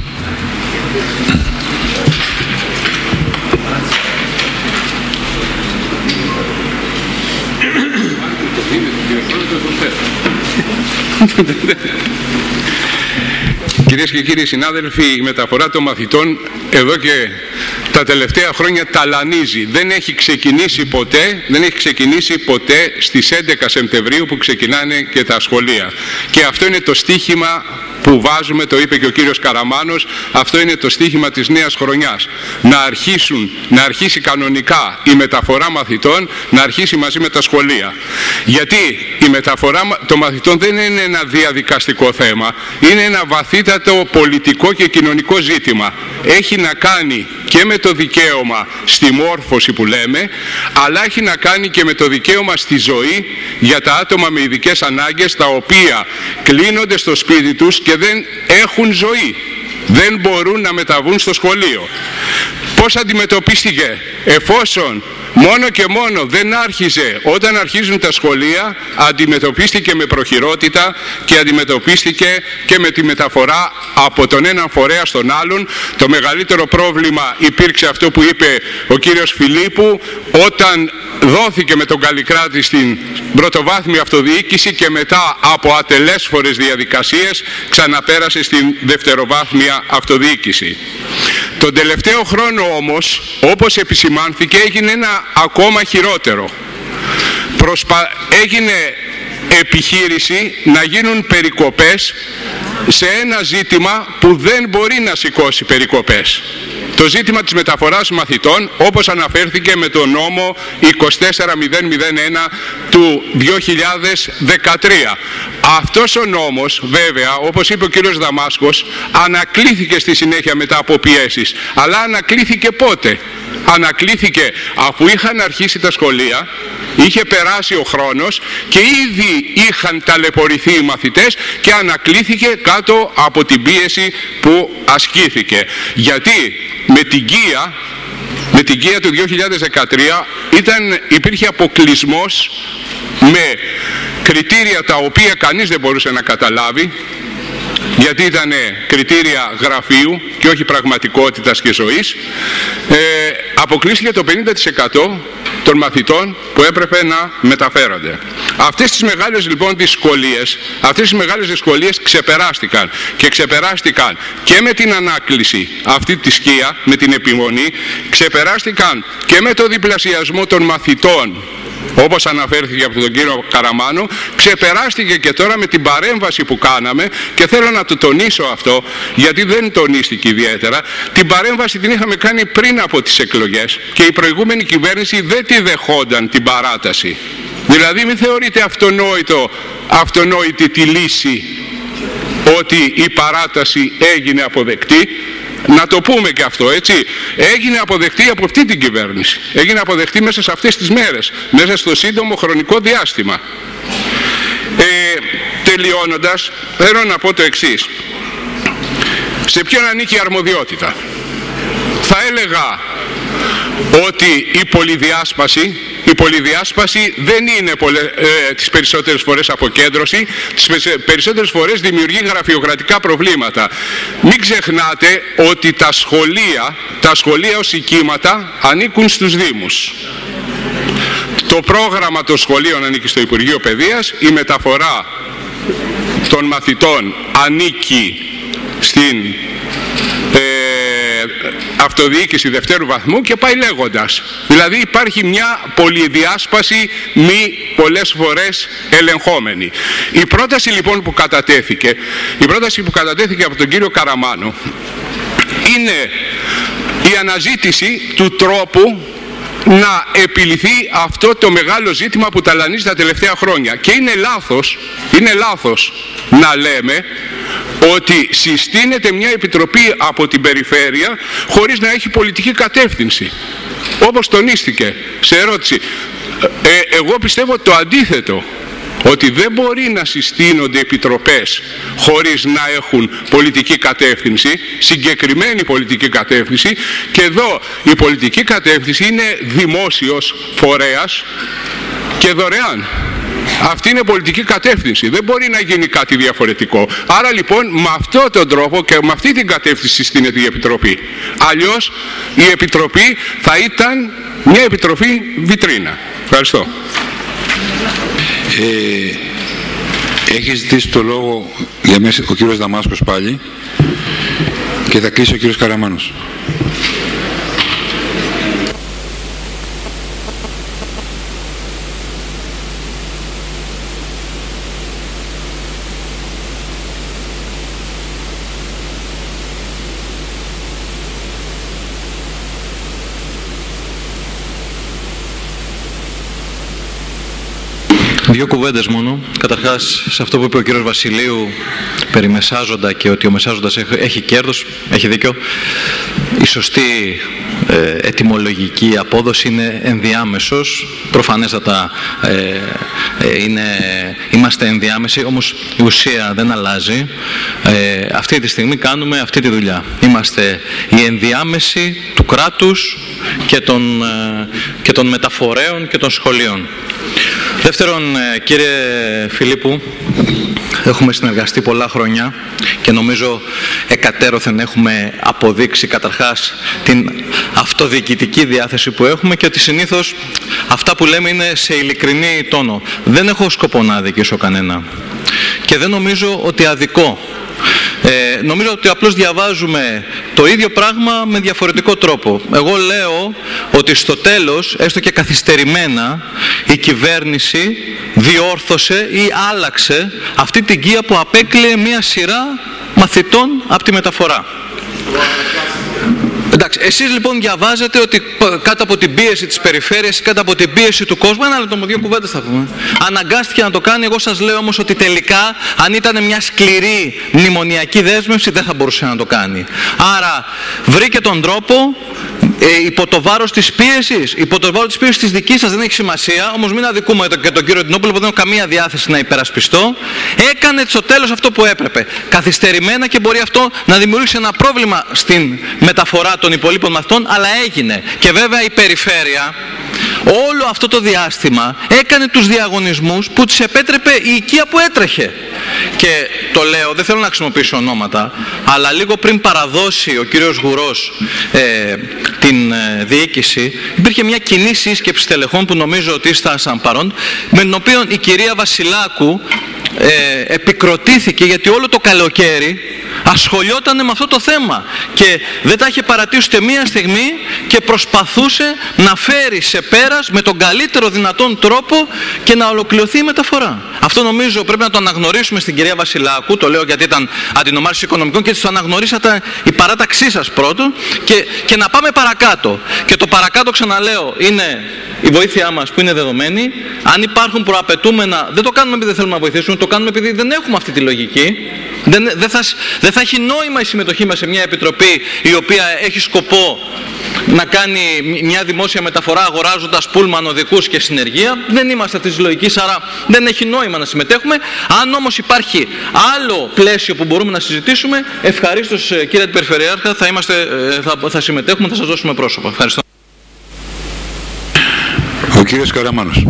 Κυρίες και κύριοι συνάδελφοι, η μεταφορά των μαθητών εδώ και τα τελευταία χρόνια ταλανίζει. Δεν έχει ξεκινήσει ποτέ, δεν έχει ξεκινήσει ποτέ στις έντεκα Σεπτεμβρίου που ξεκινάνε και τα σχολεία. Και αυτό είναι το στίχημα που βάζουμε, το είπε και ο κύριος Καραμάνος, αυτό είναι το στίχημα της νέας χρονιάς. Να αρχίσουν, να αρχίσει κανονικά η μεταφορά μαθητών, να αρχίσει μαζί με τα σχολεία. Γιατί η μεταφορά των μαθητών δεν είναι ένα διαδικαστικό θέμα, είναι ένα βαθύτατο πολιτικό και κοινωνικό ζήτημα. έχει να κάνει και με το δικαίωμα στη μόρφωση που λέμε, αλλά έχει να κάνει και με το δικαίωμα στη ζωή για τα άτομα με ειδικές ανάγκες, τα οποία κλείνονται στο σπίτι τους και δεν έχουν ζωή, δεν μπορούν να μεταβούν στο σχολείο. Πώς αντιμετωπίστηκε? Εφόσον μόνο και μόνο δεν άρχιζε όταν αρχίζουν τα σχολεία, αντιμετωπίστηκε με προχειρότητα και αντιμετωπίστηκε και με τη μεταφορά από τον έναν φορέα στον άλλον. Το μεγαλύτερο πρόβλημα υπήρξε αυτό που είπε ο κύριος Φιλίππου, όταν δόθηκε με τον Καλλικράτη στην πρωτοβάθμια αυτοδιοίκηση και μετά από ατελέσφορες διαδικασίες ξαναπέρασε στην δευτεροβάθμια αυτοδιοίκηση. Τον τελευταίο χρόνο όμως, όπως επισημάνθηκε, έγινε ένα ακόμα χειρότερο. Προσπα... Έγινε επιχείρηση να γίνουν περικοπές σε ένα ζήτημα που δεν μπορεί να σηκώσει περικοπές. Το ζήτημα της μεταφοράς μαθητών, όπως αναφέρθηκε με το νόμο είκοσι τέσσερα μηδέν ένα του δύο χιλιάδες δεκατρία. Αυτός ο νόμος, βέβαια, όπως είπε ο κύριος Δαμάσκος, ανακλήθηκε στη συνέχεια μετά από πιέσεις. Αλλά ανακλήθηκε πότε? Ανακλήθηκε αφού είχαν αρχίσει τα σχολεία, είχε περάσει ο χρόνος και ήδη είχαν ταλαιπωρηθεί οι μαθητές, και ανακλήθηκε κάτω από την πίεση που ασκήθηκε. Γιατί με την ΚΙΑ, με την ΚΙΑ του δύο χιλιάδες δεκατρία ήταν, υπήρχε αποκλεισμός με κριτήρια τα οποία κανείς δεν μπορούσε να καταλάβει, γιατί ήταν κριτήρια γραφείου και όχι πραγματικότητας και ζωής. Ε, αποκλείστηκε το πενήντα τοις εκατό των μαθητών που έπρεπε να μεταφέρονται. Αυτές τις μεγάλες λοιπόν δυσκολίες, αυτές τις μεγάλες δυσκολίες ξεπεράστηκαν, και ξεπεράστηκαν και με την ανάκληση αυτή της ΚΙΑ, με την επιμονή, ξεπεράστηκαν και με το διπλασιασμό των μαθητών, όπως αναφέρθηκε από τον κύριο Καραμάνο, ξεπεράστηκε και τώρα με την παρέμβαση που κάναμε, και θέλω να το τονίσω αυτό γιατί δεν τονίστηκε ιδιαίτερα. Την παρέμβαση την είχαμε κάνει πριν από τις εκλογές και η προηγούμενη κυβέρνηση δεν τη δεχόταν την παράταση. Δηλαδή μην θεωρείτε αυτονόητο, αυτονόητη τη λύση ότι η παράταση έγινε αποδεκτή. Να το πούμε και αυτό, έτσι. Έγινε αποδεκτή από αυτή την κυβέρνηση. Έγινε αποδεκτή μέσα σε αυτές τις μέρες, μέσα στο σύντομο χρονικό διάστημα. Ε, τελειώνοντας, θέλω να πω το εξής. Σε ποιον ανήκει η αρμοδιότητα? Θα έλεγα ότι η πολυδιάσπαση, η πολυδιάσπαση δεν είναι πολλε, ε, τις περισσότερες φορές αποκέντρωση, τις περισσότερες φορές δημιουργεί γραφειοκρατικά προβλήματα. Μην ξεχνάτε ότι τα σχολεία, τα σχολεία ως οικίματα ανήκουν στους Δήμους. Το πρόγραμμα των σχολείων ανήκει στο Υπουργείο Παιδείας, η μεταφορά των μαθητών ανήκει στην ε, αυτοδιοίκηση δευτέρου βαθμού και πάει λέγοντας. Δηλαδή υπάρχει μια πολυδιάσπαση μη πολλές φορές ελεγχόμενη. Η πρόταση λοιπόν που κατατέθηκε, η πρόταση που κατατέθηκε από τον κύριο Καραμάνο είναι η αναζήτηση του τρόπου να επιληθεί αυτό το μεγάλο ζήτημα που ταλανίζει τα τελευταία χρόνια. Και είναι λάθος, είναι λάθος να λέμε ότι συστήνεται μια επιτροπή από την περιφέρεια χωρίς να έχει πολιτική κατεύθυνση. Όπως τονίστηκε σε ερώτηση. Ε, εγώ πιστεύω το αντίθετο. Ότι δεν μπορεί να συστήνονται επιτροπές χωρίς να έχουν πολιτική κατεύθυνση, συγκεκριμένη πολιτική κατεύθυνση, και εδώ η πολιτική κατεύθυνση είναι δημόσιος φορέας και δωρεάν. Αυτή είναι πολιτική κατεύθυνση. Δεν μπορεί να γίνει κάτι διαφορετικό. Άρα λοιπόν με αυτόν τον τρόπο και με αυτή την κατεύθυνση συστήνεται η Επιτροπή. Αλλιώς η Επιτροπή θα ήταν μια Επιτροπή βιτρίνα. Ευχαριστώ. Ε, έχει ζητήσει το λόγο για μέσα ο κύριος Δαμάσκος πάλι και θα κλείσει ο κύριος Καραμάνος. Δύο κουβέντες μόνο. Καταρχάς, σε αυτό που είπε ο κύριος Βασιλείου περί μεσάζοντα και ότι ο μεσάζοντας έχει κέρδος, έχει δίκιο. Η σωστή ε, ετυμολογική απόδοση είναι ενδιάμεσος. Προφανέστατα ε, ε, είναι, είμαστε ενδιάμεσοι, όμως η ουσία δεν αλλάζει. Ε, αυτή τη στιγμή κάνουμε αυτή τη δουλειά. Είμαστε η ενδιάμεση του κράτους και των, ε, και των μεταφορέων και των σχολείων. Δεύτερον, κύριε Φιλίππου, έχουμε συνεργαστεί πολλά χρόνια και νομίζω εκατέρωθεν έχουμε αποδείξει καταρχάς την αυτοδιοικητική διάθεση που έχουμε και ότι συνήθως αυτά που λέμε είναι σε ειλικρινή τόνο. Δεν έχω σκοπό να αδικήσω κανένα και δεν νομίζω ότι αδικώ. Ε, νομίζω ότι απλώς διαβάζουμε το ίδιο πράγμα με διαφορετικό τρόπο. Εγώ λέω ότι στο τέλος, έστω και καθυστερημένα, η κυβέρνηση διόρθωσε ή άλλαξε αυτή την γκία που απέκλειε μία σειρά μαθητών από τη μεταφορά. Εντάξει, εσείς λοιπόν διαβάζετε ότι κάτω από την πίεση της περιφέρειας, κάτω από την πίεση του κόσμου, ένα λεπτό, δύο κουβέντες θα πούμε, αναγκάστηκε να το κάνει. Εγώ σας λέω όμως ότι τελικά, αν ήταν μια σκληρή μνημονιακή δέσμευση, δεν θα μπορούσε να το κάνει. Άρα βρήκε τον τρόπο, ε, υπό το βάρος της πίεσης, υπό το βάρος της πίεσης της δικής σας, δεν έχει σημασία, όμως μην αδικούμε και τον κύριο Τινόπουλο που δεν έχω καμία διάθεση να υπερασπιστώ, έκανε στο τέλος αυτό που έπρεπε. Καθυστερημένα και μπορεί αυτό να δημιουργήσει ένα πρόβλημα στην μεταφορά των υπολείπων μαθητών, αλλά έγινε. Και βέβαια η περιφέρεια όλο αυτό το διάστημα έκανε τους διαγωνισμούς που της επέτρεπε η οικία που έτρεχε. Και το λέω, δεν θέλω να χρησιμοποιήσω ονόματα, αλλά λίγο πριν παραδώσει ο κύριος Γουρός ε, την ε, διοίκηση, υπήρχε μια κοινή σύσκεψη τελεχών που νομίζω ότι ήσασταν παρόν, με την οποία η κυρία Βασιλάκου ε, επικροτήθηκε γιατί όλο το καλοκαίρι ασχολιόταν με αυτό το θέμα και δεν τα είχε παρατήσει ούτε μία στιγμή και προσπαθούσε να φέρει σε πέρας με τον καλύτερο δυνατόν τρόπο και να ολοκληρωθεί η μεταφορά. Αυτό νομίζω πρέπει να το αναγνωρίσουμε στην κυρία Βασιλάκου, το λέω γιατί ήταν αντινομάρχης οικονομικών και το αναγνωρίσατε η παράταξή σας πρώτον και, και να πάμε παρακάτω. Και το παρακάτω, ξαναλέω, είναι η βοήθειά μας που είναι δεδομένη. Αν υπάρχουν προαπαιτούμενα, δεν το κάνουμε επειδή δεν θέλουμε να βοηθήσουμε, το κάνουμε επειδή δεν έχουμε αυτή τη λογική. Δεν, δεν, θα, δεν θα έχει νόημα η συμμετοχή μας σε μια επιτροπή η οποία έχει σκοπό να κάνει μια δημόσια μεταφορά αγοράζοντας πούλμαν, οδικούς και συνεργεία. Δεν είμαστε αυτής της λογικής, άρα δεν έχει νόημα να συμμετέχουμε. Αν όμως υπάρχει άλλο πλαίσιο που μπορούμε να συζητήσουμε, ευχαρίστως κύριε Περιφερειάρχα, θα, είμαστε, θα, θα συμμετέχουμε, θα σας δώσουμε πρόσωπο. Ευχαριστώ. Ο κύριος Καραμάνος.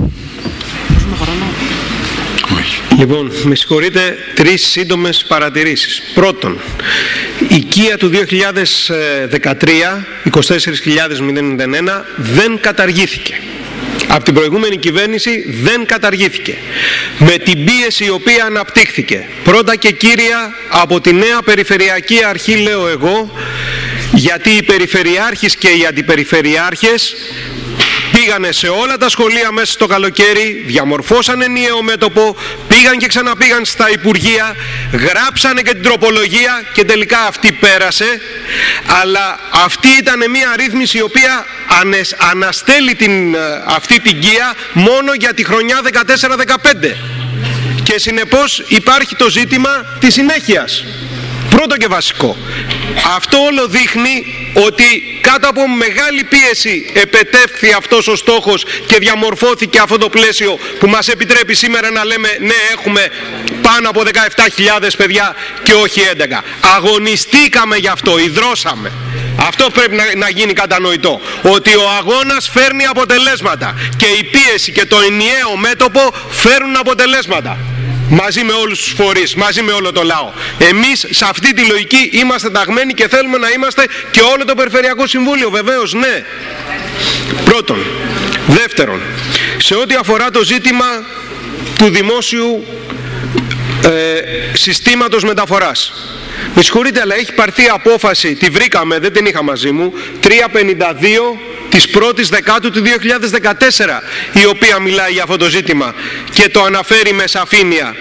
Λοιπόν, με συγχωρείτε, τρεις σύντομες παρατηρήσεις. Πρώτον, η οικία του δύο χιλιάδες δεκατρία, είκοσι τέσσερις χιλιάδες ενενήντα ένα, δεν καταργήθηκε. Από την προηγούμενη κυβέρνηση δεν καταργήθηκε. Με την πίεση η οποία αναπτύχθηκε, πρώτα και κύρια από τη νέα Περιφερειακή Αρχή, λέω εγώ, γιατί οι περιφερειάρχες και οι αντιπεριφερειάρχες πήγανε σε όλα τα σχολεία μέσα στο καλοκαίρι, διαμορφώσαν ενιαίο μέτωπο, πήγαν και ξαναπήγαν στα Υπουργεία, γράψανε και την τροπολογία και τελικά αυτή πέρασε. Αλλά αυτή ήταν μια ρύθμιση η οποία αναστέλει την, αυτή την γκία μόνο για τη χρονιά δεκατέσσερα δεκαπέντε. Και συνεπώς υπάρχει το ζήτημα της συνέχειας. Πρώτο και βασικό. Αυτό όλο δείχνει ότι κάτω από μεγάλη πίεση επετεύχθη αυτός ο στόχος και διαμορφώθηκε αυτό το πλαίσιο που μας επιτρέπει σήμερα να λέμε ναι, έχουμε πάνω από δεκαεπτά χιλιάδες παιδιά και όχι έντεκα. Αγωνιστήκαμε γι' αυτό, ιδρώσαμε. Αυτό πρέπει να, να γίνει κατανοητό, ότι ο αγώνας φέρνει αποτελέσματα και η πίεση και το ενιαίο μέτωπο φέρνουν αποτελέσματα. Μαζί με όλους τους φορείς, μαζί με όλο το λαό. Εμείς σε αυτή τη λογική είμαστε ταγμένοι και θέλουμε να είμαστε και όλο το Περιφερειακό Συμβούλιο, βεβαίως, ναι. Πρώτον. Δεύτερον, σε ό,τι αφορά το ζήτημα του δημόσιου ε, συστήματος μεταφοράς. Με συγχωρείτε, αλλά έχει πάρθει απόφαση, τη βρήκαμε, δεν την είχα μαζί μου, τριακόσια πενήντα δύο της πρώτης Δεκάτου του δύο χιλιάδες δεκατέσσερα, η οποία μιλάει για αυτό το ζήτημα και το αναφέρει με σαφήνεια.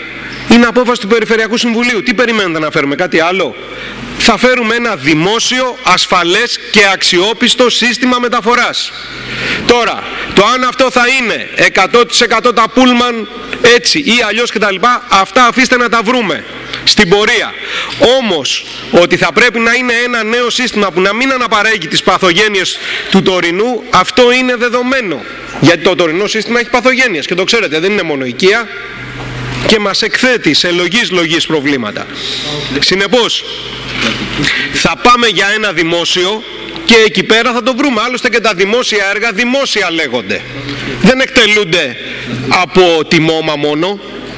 Είναι απόφαση του Περιφερειακού Συμβουλίου. Τι περιμένετε να φέρουμε, κάτι άλλο? Θα φέρουμε ένα δημόσιο, ασφαλές και αξιόπιστο σύστημα μεταφοράς. Τώρα, το αν αυτό θα είναι εκατό τοις εκατό τα πούλμαν έτσι ή αλλιώς κτλ., αυτά αφήστε να τα βρούμε στην πορεία. Όμως, ότι θα πρέπει να είναι ένα νέο σύστημα που να μην αναπαράγει τις παθογένειες του τωρινού, αυτό είναι δεδομένο. Γιατί το τωρινό σύστημα έχει παθογένειες και το ξέρετε, δεν είναι μόνο οικία και μας εκθέτει σε λογής λογής προβλήματα. Συνεπώς, θα πάμε για ένα δημόσιο και εκεί πέρα θα το βρούμε. Άλλωστε και τα δημόσια έργα δημόσια λέγονται. Δεν εκτελούνται από τη ΜΟΜΑ μόνο.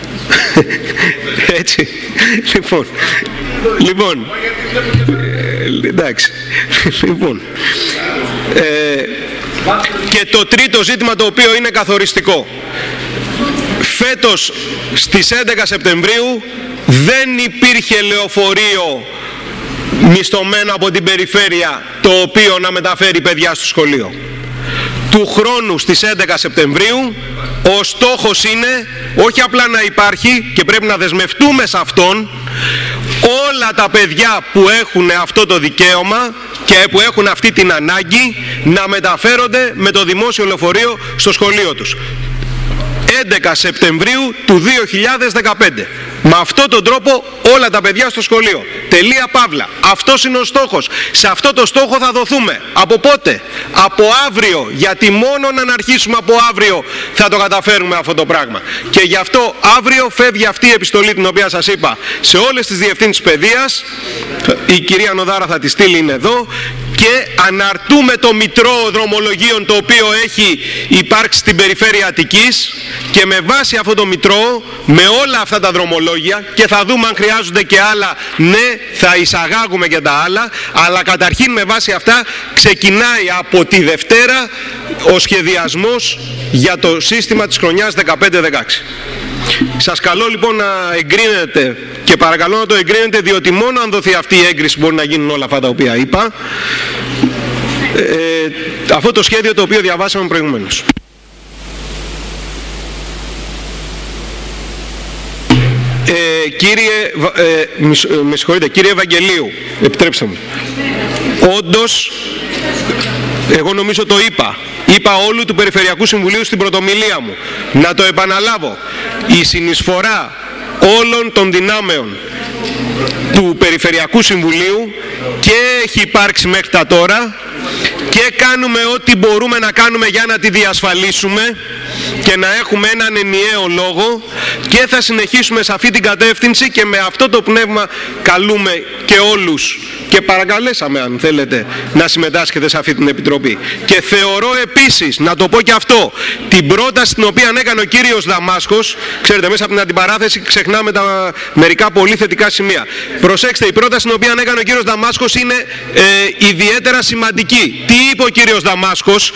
Έτσι. Λοιπόν, λοιπόν, ε, εντάξει. Λοιπόν, ε, και το τρίτο ζήτημα το οποίο είναι καθοριστικό. Φέτος στις έντεκα Σεπτεμβρίου δεν υπήρχε λεωφορείο μισθωμένο από την περιφέρεια το οποίο να μεταφέρει παιδιά στο σχολείο. Του χρόνου στις έντεκα Σεπτεμβρίου ο στόχος είναι όχι απλά να υπάρχει, και πρέπει να δεσμευτούμε σε αυτόν, όλα τα παιδιά που έχουν αυτό το δικαίωμα και που έχουν αυτή την ανάγκη να μεταφέρονται με το δημόσιο λεωφορείο στο σχολείο τους. έντεκα Σεπτεμβρίου του δύο χιλιάδες δεκαπέντε. Με αυτόν τον τρόπο όλα τα παιδιά στο σχολείο. Τελεία παύλα. Αυτός είναι ο στόχος. Σε αυτό το στόχο θα δοθούμε. Από πότε? Από αύριο. Γιατί μόνο να αρχίσουμε από αύριο θα το καταφέρουμε αυτό το πράγμα. Και γι' αυτό αύριο φεύγει αυτή η επιστολή την οποία σας είπα σε όλες τις διευθύνσεις παιδείας. Η κυρία Νοδάρα θα τη στείλει, είναι εδώ. Και αναρτούμε το μητρό δρομολογίων το οποίο έχει υπάρξει στην περιφέρεια Αττικής, και με βάση αυτό το μητρό, με όλα αυτά τα δρομολόγια, και θα δούμε αν χρειάζονται και άλλα, ναι, θα εισαγάγουμε και τα άλλα, αλλά καταρχήν με βάση αυτά ξεκινάει από τη Δευτέρα ο σχεδιασμός για το σύστημα της χρονιάς δεκαπέντε δεκαέξι. Σας καλώ λοιπόν να εγκρίνετε, και παρακαλώ να το εγκρίνετε, διότι μόνο αν δοθεί αυτή η έγκριση μπορεί να γίνουν όλα αυτά τα οποία είπα, ε, αυτό το σχέδιο το οποίο διαβάσαμε προηγουμένως. Ε, κύριε, ε, με συγχωρείτε, κύριε Ευαγγελίου, επιτρέψτε μου, όντως, εγώ νομίζω το είπα, είπα όλου του Περιφερειακού Συμβουλίου στην πρωτομιλία μου, να το επαναλάβω, η συνεισφορά όλων των δυνάμεων του Περιφερειακού Συμβουλίου και έχει υπάρξει μέχρι τα τώρα, και κάνουμε ό,τι μπορούμε να κάνουμε για να τη διασφαλίσουμε και να έχουμε έναν ενιαίο λόγο, και θα συνεχίσουμε σε αυτή την κατεύθυνση, και με αυτό το πνεύμα καλούμε και όλους, και παρακαλέσαμε αν θέλετε να συμμετάσχετε σε αυτή την Επιτροπή. Και θεωρώ επίσης, να το πω και αυτό, την πρόταση την οποία έκανε ο κύριος Δαμάσκος, ξέρετε μέσα από την αντιπαράθεση ξεχνάμε τα μερικά πολύ θετικά σημεία. Προσέξτε, η πρόταση την οποία έκανε ο κύριος Δαμάσκος είναι ε, ιδιαίτερα σημαντική. Τι είπε ο κύριος Δαμάσκος?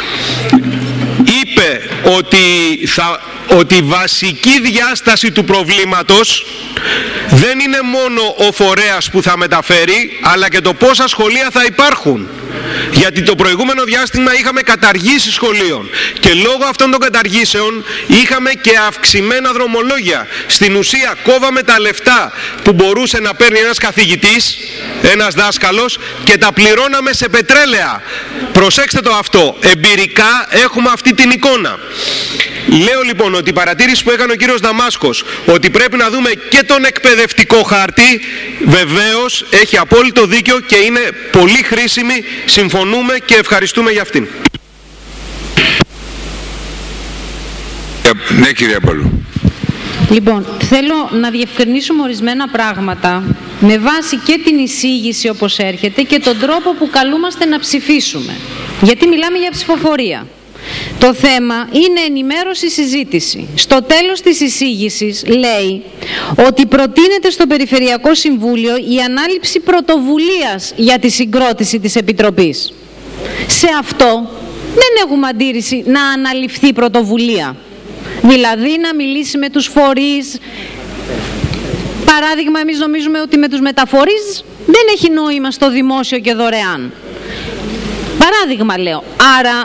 Είπε ότι, θα, ότι η βασική διάσταση του προβλήματος δεν είναι μόνο ο φορέας που θα μεταφέρει, αλλά και το πόσα σχολεία θα υπάρχουν. Γιατί το προηγούμενο διάστημα είχαμε καταργήσεις σχολείων, και λόγω αυτών των καταργήσεων είχαμε και αυξημένα δρομολόγια. Στην ουσία κόβαμε τα λεφτά που μπορούσε να παίρνει ένας καθηγητής, ένας δάσκαλος, και τα πληρώναμε σε πετρέλαια. Προσέξτε το αυτό, εμπειρικά έχουμε αυτή την εικόνα. Λέω λοιπόν ότι η παρατήρηση που έκανε ο κύριος Δαμάσκος, ότι πρέπει να δούμε και τον εκπαιδευτικό χάρτη, βεβαίως έχει απόλυτο δίκιο και είναι πολύ χρήσιμη, συμφωνούμε και ευχαριστούμε για αυτήν. Ναι, κυρία Πόλου. Λοιπόν, θέλω να διευκρινίσουμε ορισμένα πράγματα με βάση και την εισήγηση όπως έρχεται και τον τρόπο που καλούμαστε να ψηφίσουμε. Γιατί μιλάμε για ψηφοφορία. Το θέμα είναι ενημέρωση, συζήτηση. Στο τέλος της εισήγησης λέει ότι προτείνεται στο Περιφερειακό Συμβούλιο η ανάληψη πρωτοβουλίας για τη συγκρότηση της Επιτροπής. Σε αυτό δεν έχουμε αντίρρηση να αναλυφθεί πρωτοβουλία. Δηλαδή να μιλήσει με τους φορείς. Παράδειγμα, εμείς νομίζουμε ότι με τους μεταφορείς δεν έχει νόημα στο δημόσιο και δωρεάν. Παράδειγμα λέω. Άρα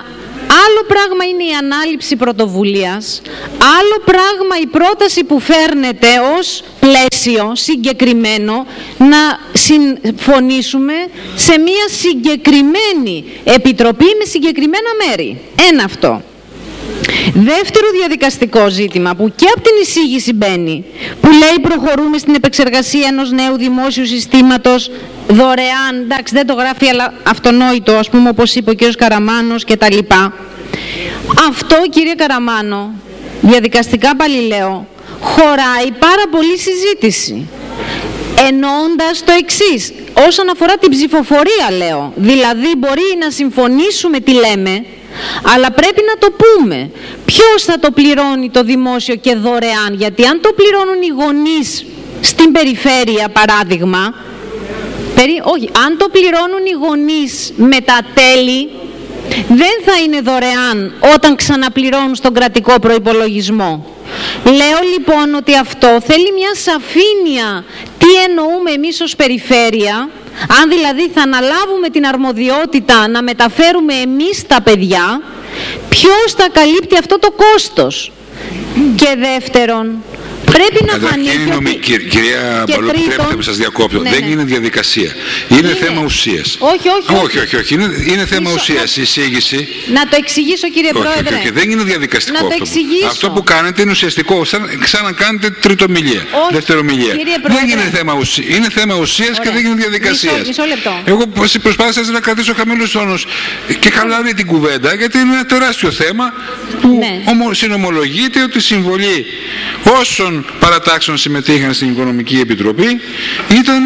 Άλλο πράγμα είναι η ανάληψη πρωτοβουλίας, άλλο πράγμα η πρόταση που φέρνεται ως πλαίσιο συγκεκριμένο να συμφωνήσουμε σε μια συγκεκριμένη επιτροπή με συγκεκριμένα μέρη. Ένα αυτό. Δεύτερο διαδικαστικό ζήτημα που και από την εισήγηση μπαίνει, που λέει προχωρούμε στην επεξεργασία ενός νέου δημόσιου συστήματος δωρεάν, εντάξει δεν το γράφει αλλά αυτονόητο, ας πούμε όπως είπε ο κύριος Καραμάνος και τα λοιπά. Αυτό, κύριε Καραμάνο, διαδικαστικά πάλι λέω, χωράει πάρα πολύ συζήτηση. Εννοώντας το εξής, όσον αφορά την ψηφοφορία λέω, δηλαδή μπορεί να συμφωνήσουμε τι λέμε, αλλά πρέπει να το πούμε. Ποιος θα το πληρώνει το δημόσιο και δωρεάν, γιατί αν το πληρώνουν οι γονείς στην περιφέρεια παράδειγμα, περί, όχι, αν το πληρώνουν οι γονείς με τα τέλη, δεν θα είναι δωρεάν όταν ξαναπληρώνουν στον κρατικό προϋπολογισμό. Λέω λοιπόν ότι αυτό θέλει μια σαφήνεια τι εννοούμε εμείς ως περιφέρεια, αν δηλαδή θα αναλάβουμε την αρμοδιότητα να μεταφέρουμε εμείς τα παιδιά, ποιος θα καλύπτει αυτό το κόστος. Και δεύτερον, πρέπει να φανεί ότι... Κυρία Μπαλό, επιτρέπετε να σας διακόπτω. Ναι, δεν ναι. είναι διαδικασία. Είναι, είναι θέμα ουσίας. Όχι, όχι. Όχι, όχι, όχι. Είναι, είναι θέμα Μισό, ουσίας. Η εισήγηση. Να το εξηγήσω, κύριε όχι, Πρόεδρε. Όχι, όχι, δεν είναι διαδικαστικό να αυτό. Το εξηγήσω. Αυτό που κάνετε είναι ουσιαστικό. Σαν, σαν να κάνετε τριτομιλία. Δευτερομιλία. Δεν είναι θέμα ουσίας. Είναι θέμα ουσίας και δεν είναι διαδικασίας. Μισό, μισό λεπτό. Εγώ προσπάθησα να κρατήσω χαμηλούς τόνους και χαλαρή την κουβέντα, γιατί είναι ένα τεράστιο θέμα που ναι. συνομολογείται ότι η συμβολή όσων παρατάξεων συμμετείχαν στην Οικονομική Επιτροπή ήταν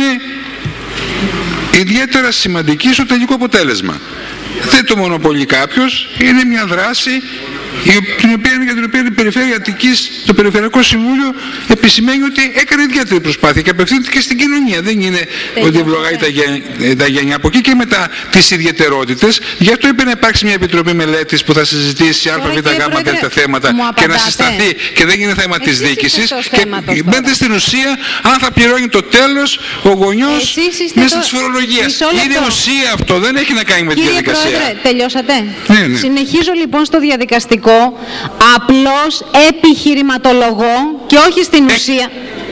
ιδιαίτερα σημαντική στο τελικό αποτέλεσμα. Δεν το μονοπολεί κάποιος, είναι μια δράση την οποία, για την οποία η Περιφέρεια Αττικής, το Περιφερειακό Συμβούλιο επισημαίνει ότι έκανε ιδιαίτερη προσπάθεια και απευθύνεται και στην κοινωνία. Δεν είναι Τελειώ, ότι ευλογάει τα, γεν, τα γένια. Από εκεί και μετά τις ιδιαιτερότητες. Γι' αυτό είπε να υπάρξει μια επιτροπή μελέτης που θα συζητήσει α, β, γ, τέτοια θέματα και να συσταθεί και δεν είναι θέμα της διοίκησης. Και μπαίνετε στην ουσία αν θα πληρώνει το τέλος ο γονιός μέσα της φορολογίας. Είναι ουσία αυτό, δεν έχει να κάνει με τη διαδικασία. Πρόεδρε, τελειώσατε. Ναι, ναι. Συνεχίζω λοιπόν στο διαδικαστικό. Απλώς επιχειρηματολογώ και όχι στην ουσία.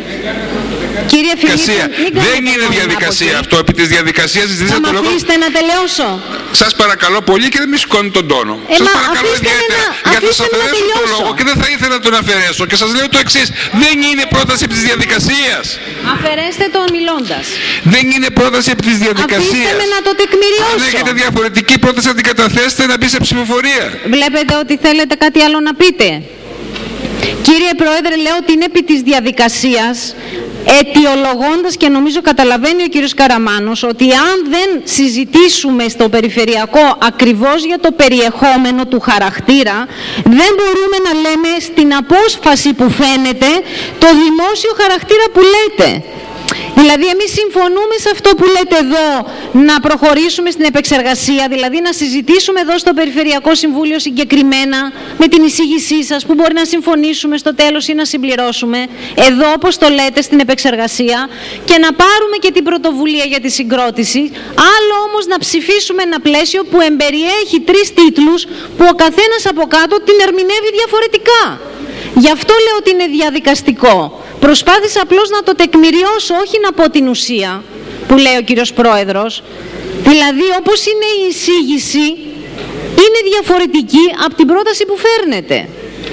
Κύριε Φιλίππου, δεν είναι διαδικασία αυτό. Επί της διαδικασίας θα με αφήσετε να τελειώσω. Σας παρακαλώ πολύ και δεν μη σηκώνει τον τόνο. Ε, σας παρακαλώ ιδιαίτερα γιατί σας αφαιρέσω τον λόγο και δεν θα ήθελα να τον αφαιρέσω. Και σας λέω το εξής. Δεν είναι πρόταση επί της διαδικασίας. Αφαιρέστε τον μιλώντας. Δεν είναι πρόταση επί της διαδικασίας. Αφήστε με να το τεκμηριώσω. Αν έχετε διαφορετική πρόταση να την καταθέσετε να μπει σε ψηφοφορία. Βλέπετε ότι θέλετε κάτι άλλο να πείτε. Κύριε Πρόεδρε, λέω ότι είναι επί της διαδικασίας, αιτιολογώντας και νομίζω καταλαβαίνει ο κύριος Καραμάνος ότι αν δεν συζητήσουμε στο περιφερειακό ακριβώς για το περιεχόμενο του χαρακτήρα, δεν μπορούμε να λέμε στην απόσφαση που φαίνεται το δημόσιο χαρακτήρα που λέτε. Δηλαδή εμείς συμφωνούμε σε αυτό που λέτε εδώ, να προχωρήσουμε στην επεξεργασία, δηλαδή να συζητήσουμε εδώ στο Περιφερειακό Συμβούλιο συγκεκριμένα με την εισήγησή σας που μπορεί να συμφωνήσουμε στο τέλος ή να συμπληρώσουμε εδώ όπως το λέτε στην επεξεργασία και να πάρουμε και την πρωτοβουλία για τη συγκρότηση, άλλο όμως να ψηφίσουμε ένα πλαίσιο που εμπεριέχει τρεις τίτλους που ο καθένας από κάτω την ερμηνεύει διαφορετικά. Γι' αυτό λέω ότι είναι διαδικαστικό. Προσπάθησα απλώς να το τεκμηριώσω, όχι να πω την ουσία που λέει ο κύριος Πρόεδρος. Δηλαδή όπως είναι η εισήγηση, είναι διαφορετική από την πρόταση που φέρνετε.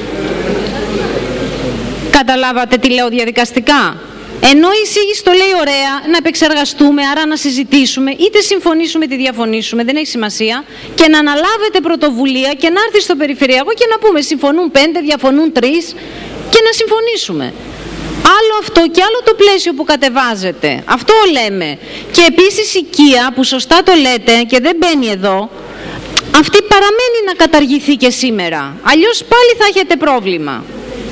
Καταλάβατε τι λέω διαδικαστικά. Ενώ η εισήγηση το λέει ωραία, να επεξεργαστούμε, άρα να συζητήσουμε, είτε συμφωνήσουμε είτε διαφωνήσουμε, δεν έχει σημασία, και να αναλάβετε πρωτοβουλία και να έρθει στο Περιφερειακό και να πούμε συμφωνούν πέντε, διαφωνούν τρεις και να συμφωνήσουμε. Άλλο αυτό και άλλο το πλαίσιο που κατεβάζετε. Αυτό λέμε. Και επίσης η οικία που σωστά το λέτε και δεν μπαίνει εδώ, αυτή παραμένει να καταργηθεί και σήμερα. Αλλιώς πάλι θα έχετε πρόβλημα.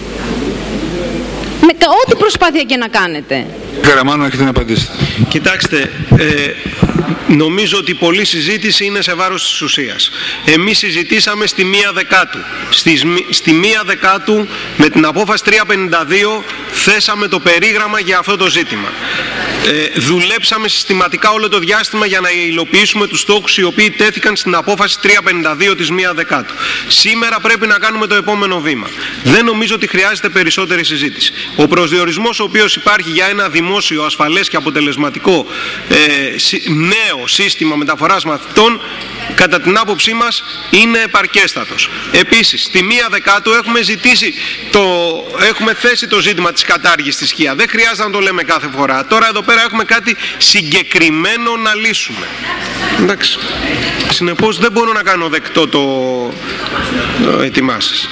Με ό,τι προσπάθεια και να κάνετε. Καραμάνο, έχετε να απαντήσετε. Κοιτάξτε, ε, νομίζω ότι πολλή συζήτηση είναι σε βάρος της ουσίας. Εμείς συζητήσαμε στη μία δεκάτου. Στη, στη μία δεκάτου με την απόφαση τριακόσια πενήντα δύο θέσαμε το περίγραμμα για αυτό το ζήτημα. Ε, δουλέψαμε συστηματικά όλο το διάστημα για να υλοποιήσουμε τους στόχους οι οποίοι τέθηκαν στην απόφαση τριακόσια πενήντα δύο της μία Δεκάτου. Σήμερα πρέπει να κάνουμε το επόμενο βήμα. Δεν νομίζω ότι χρειάζεται περισσότερη συζήτηση. Ο προσδιορισμός ο οποίος υπάρχει για ένα δημόσιο, ασφαλές και αποτελεσματικό ε, νέο σύστημα μεταφοράς μαθητών, κατά την άποψή μας είναι επαρκέστατος. Επίσης, στη μία Δεκάτου έχουμε ζητήσει το, έχουμε θέσει το ζήτημα της κατάργησης της ΧΙΑ. Δεν χρειάζεται να το λέμε κάθε φορά. Τώρα εδώ πέρα έχουμε κάτι συγκεκριμένο να λύσουμε. Εντάξει. Συνεπώς δεν μπορώ να κάνω δεκτό το, το έτοιμά σας.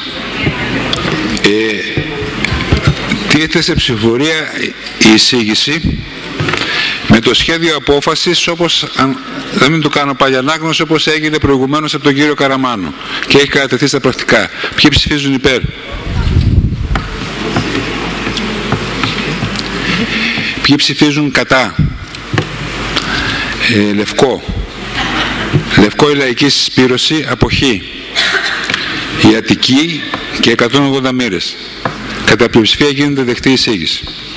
Ε, τίθεται σε ψηφορία η εισήγηση με το σχέδιο απόφασης, όπως, αν δεν μην το κάνω πάλι ανάγνωση, όπως έγινε προηγουμένως από τον κύριο Καραμάνο και έχει κατατεθεί στα πρακτικά. Ποιοι ψηφίζουν υπέρ? Ποιοι ψηφίζουν κατά? Ε, λευκό. Λευκό η λαϊκή συσπήρωση, αποχή. Η Αττική και εκατόν ογδόντα μοίρες. Κατά πλειοψηφία γίνεται δεκτή εισήγηση.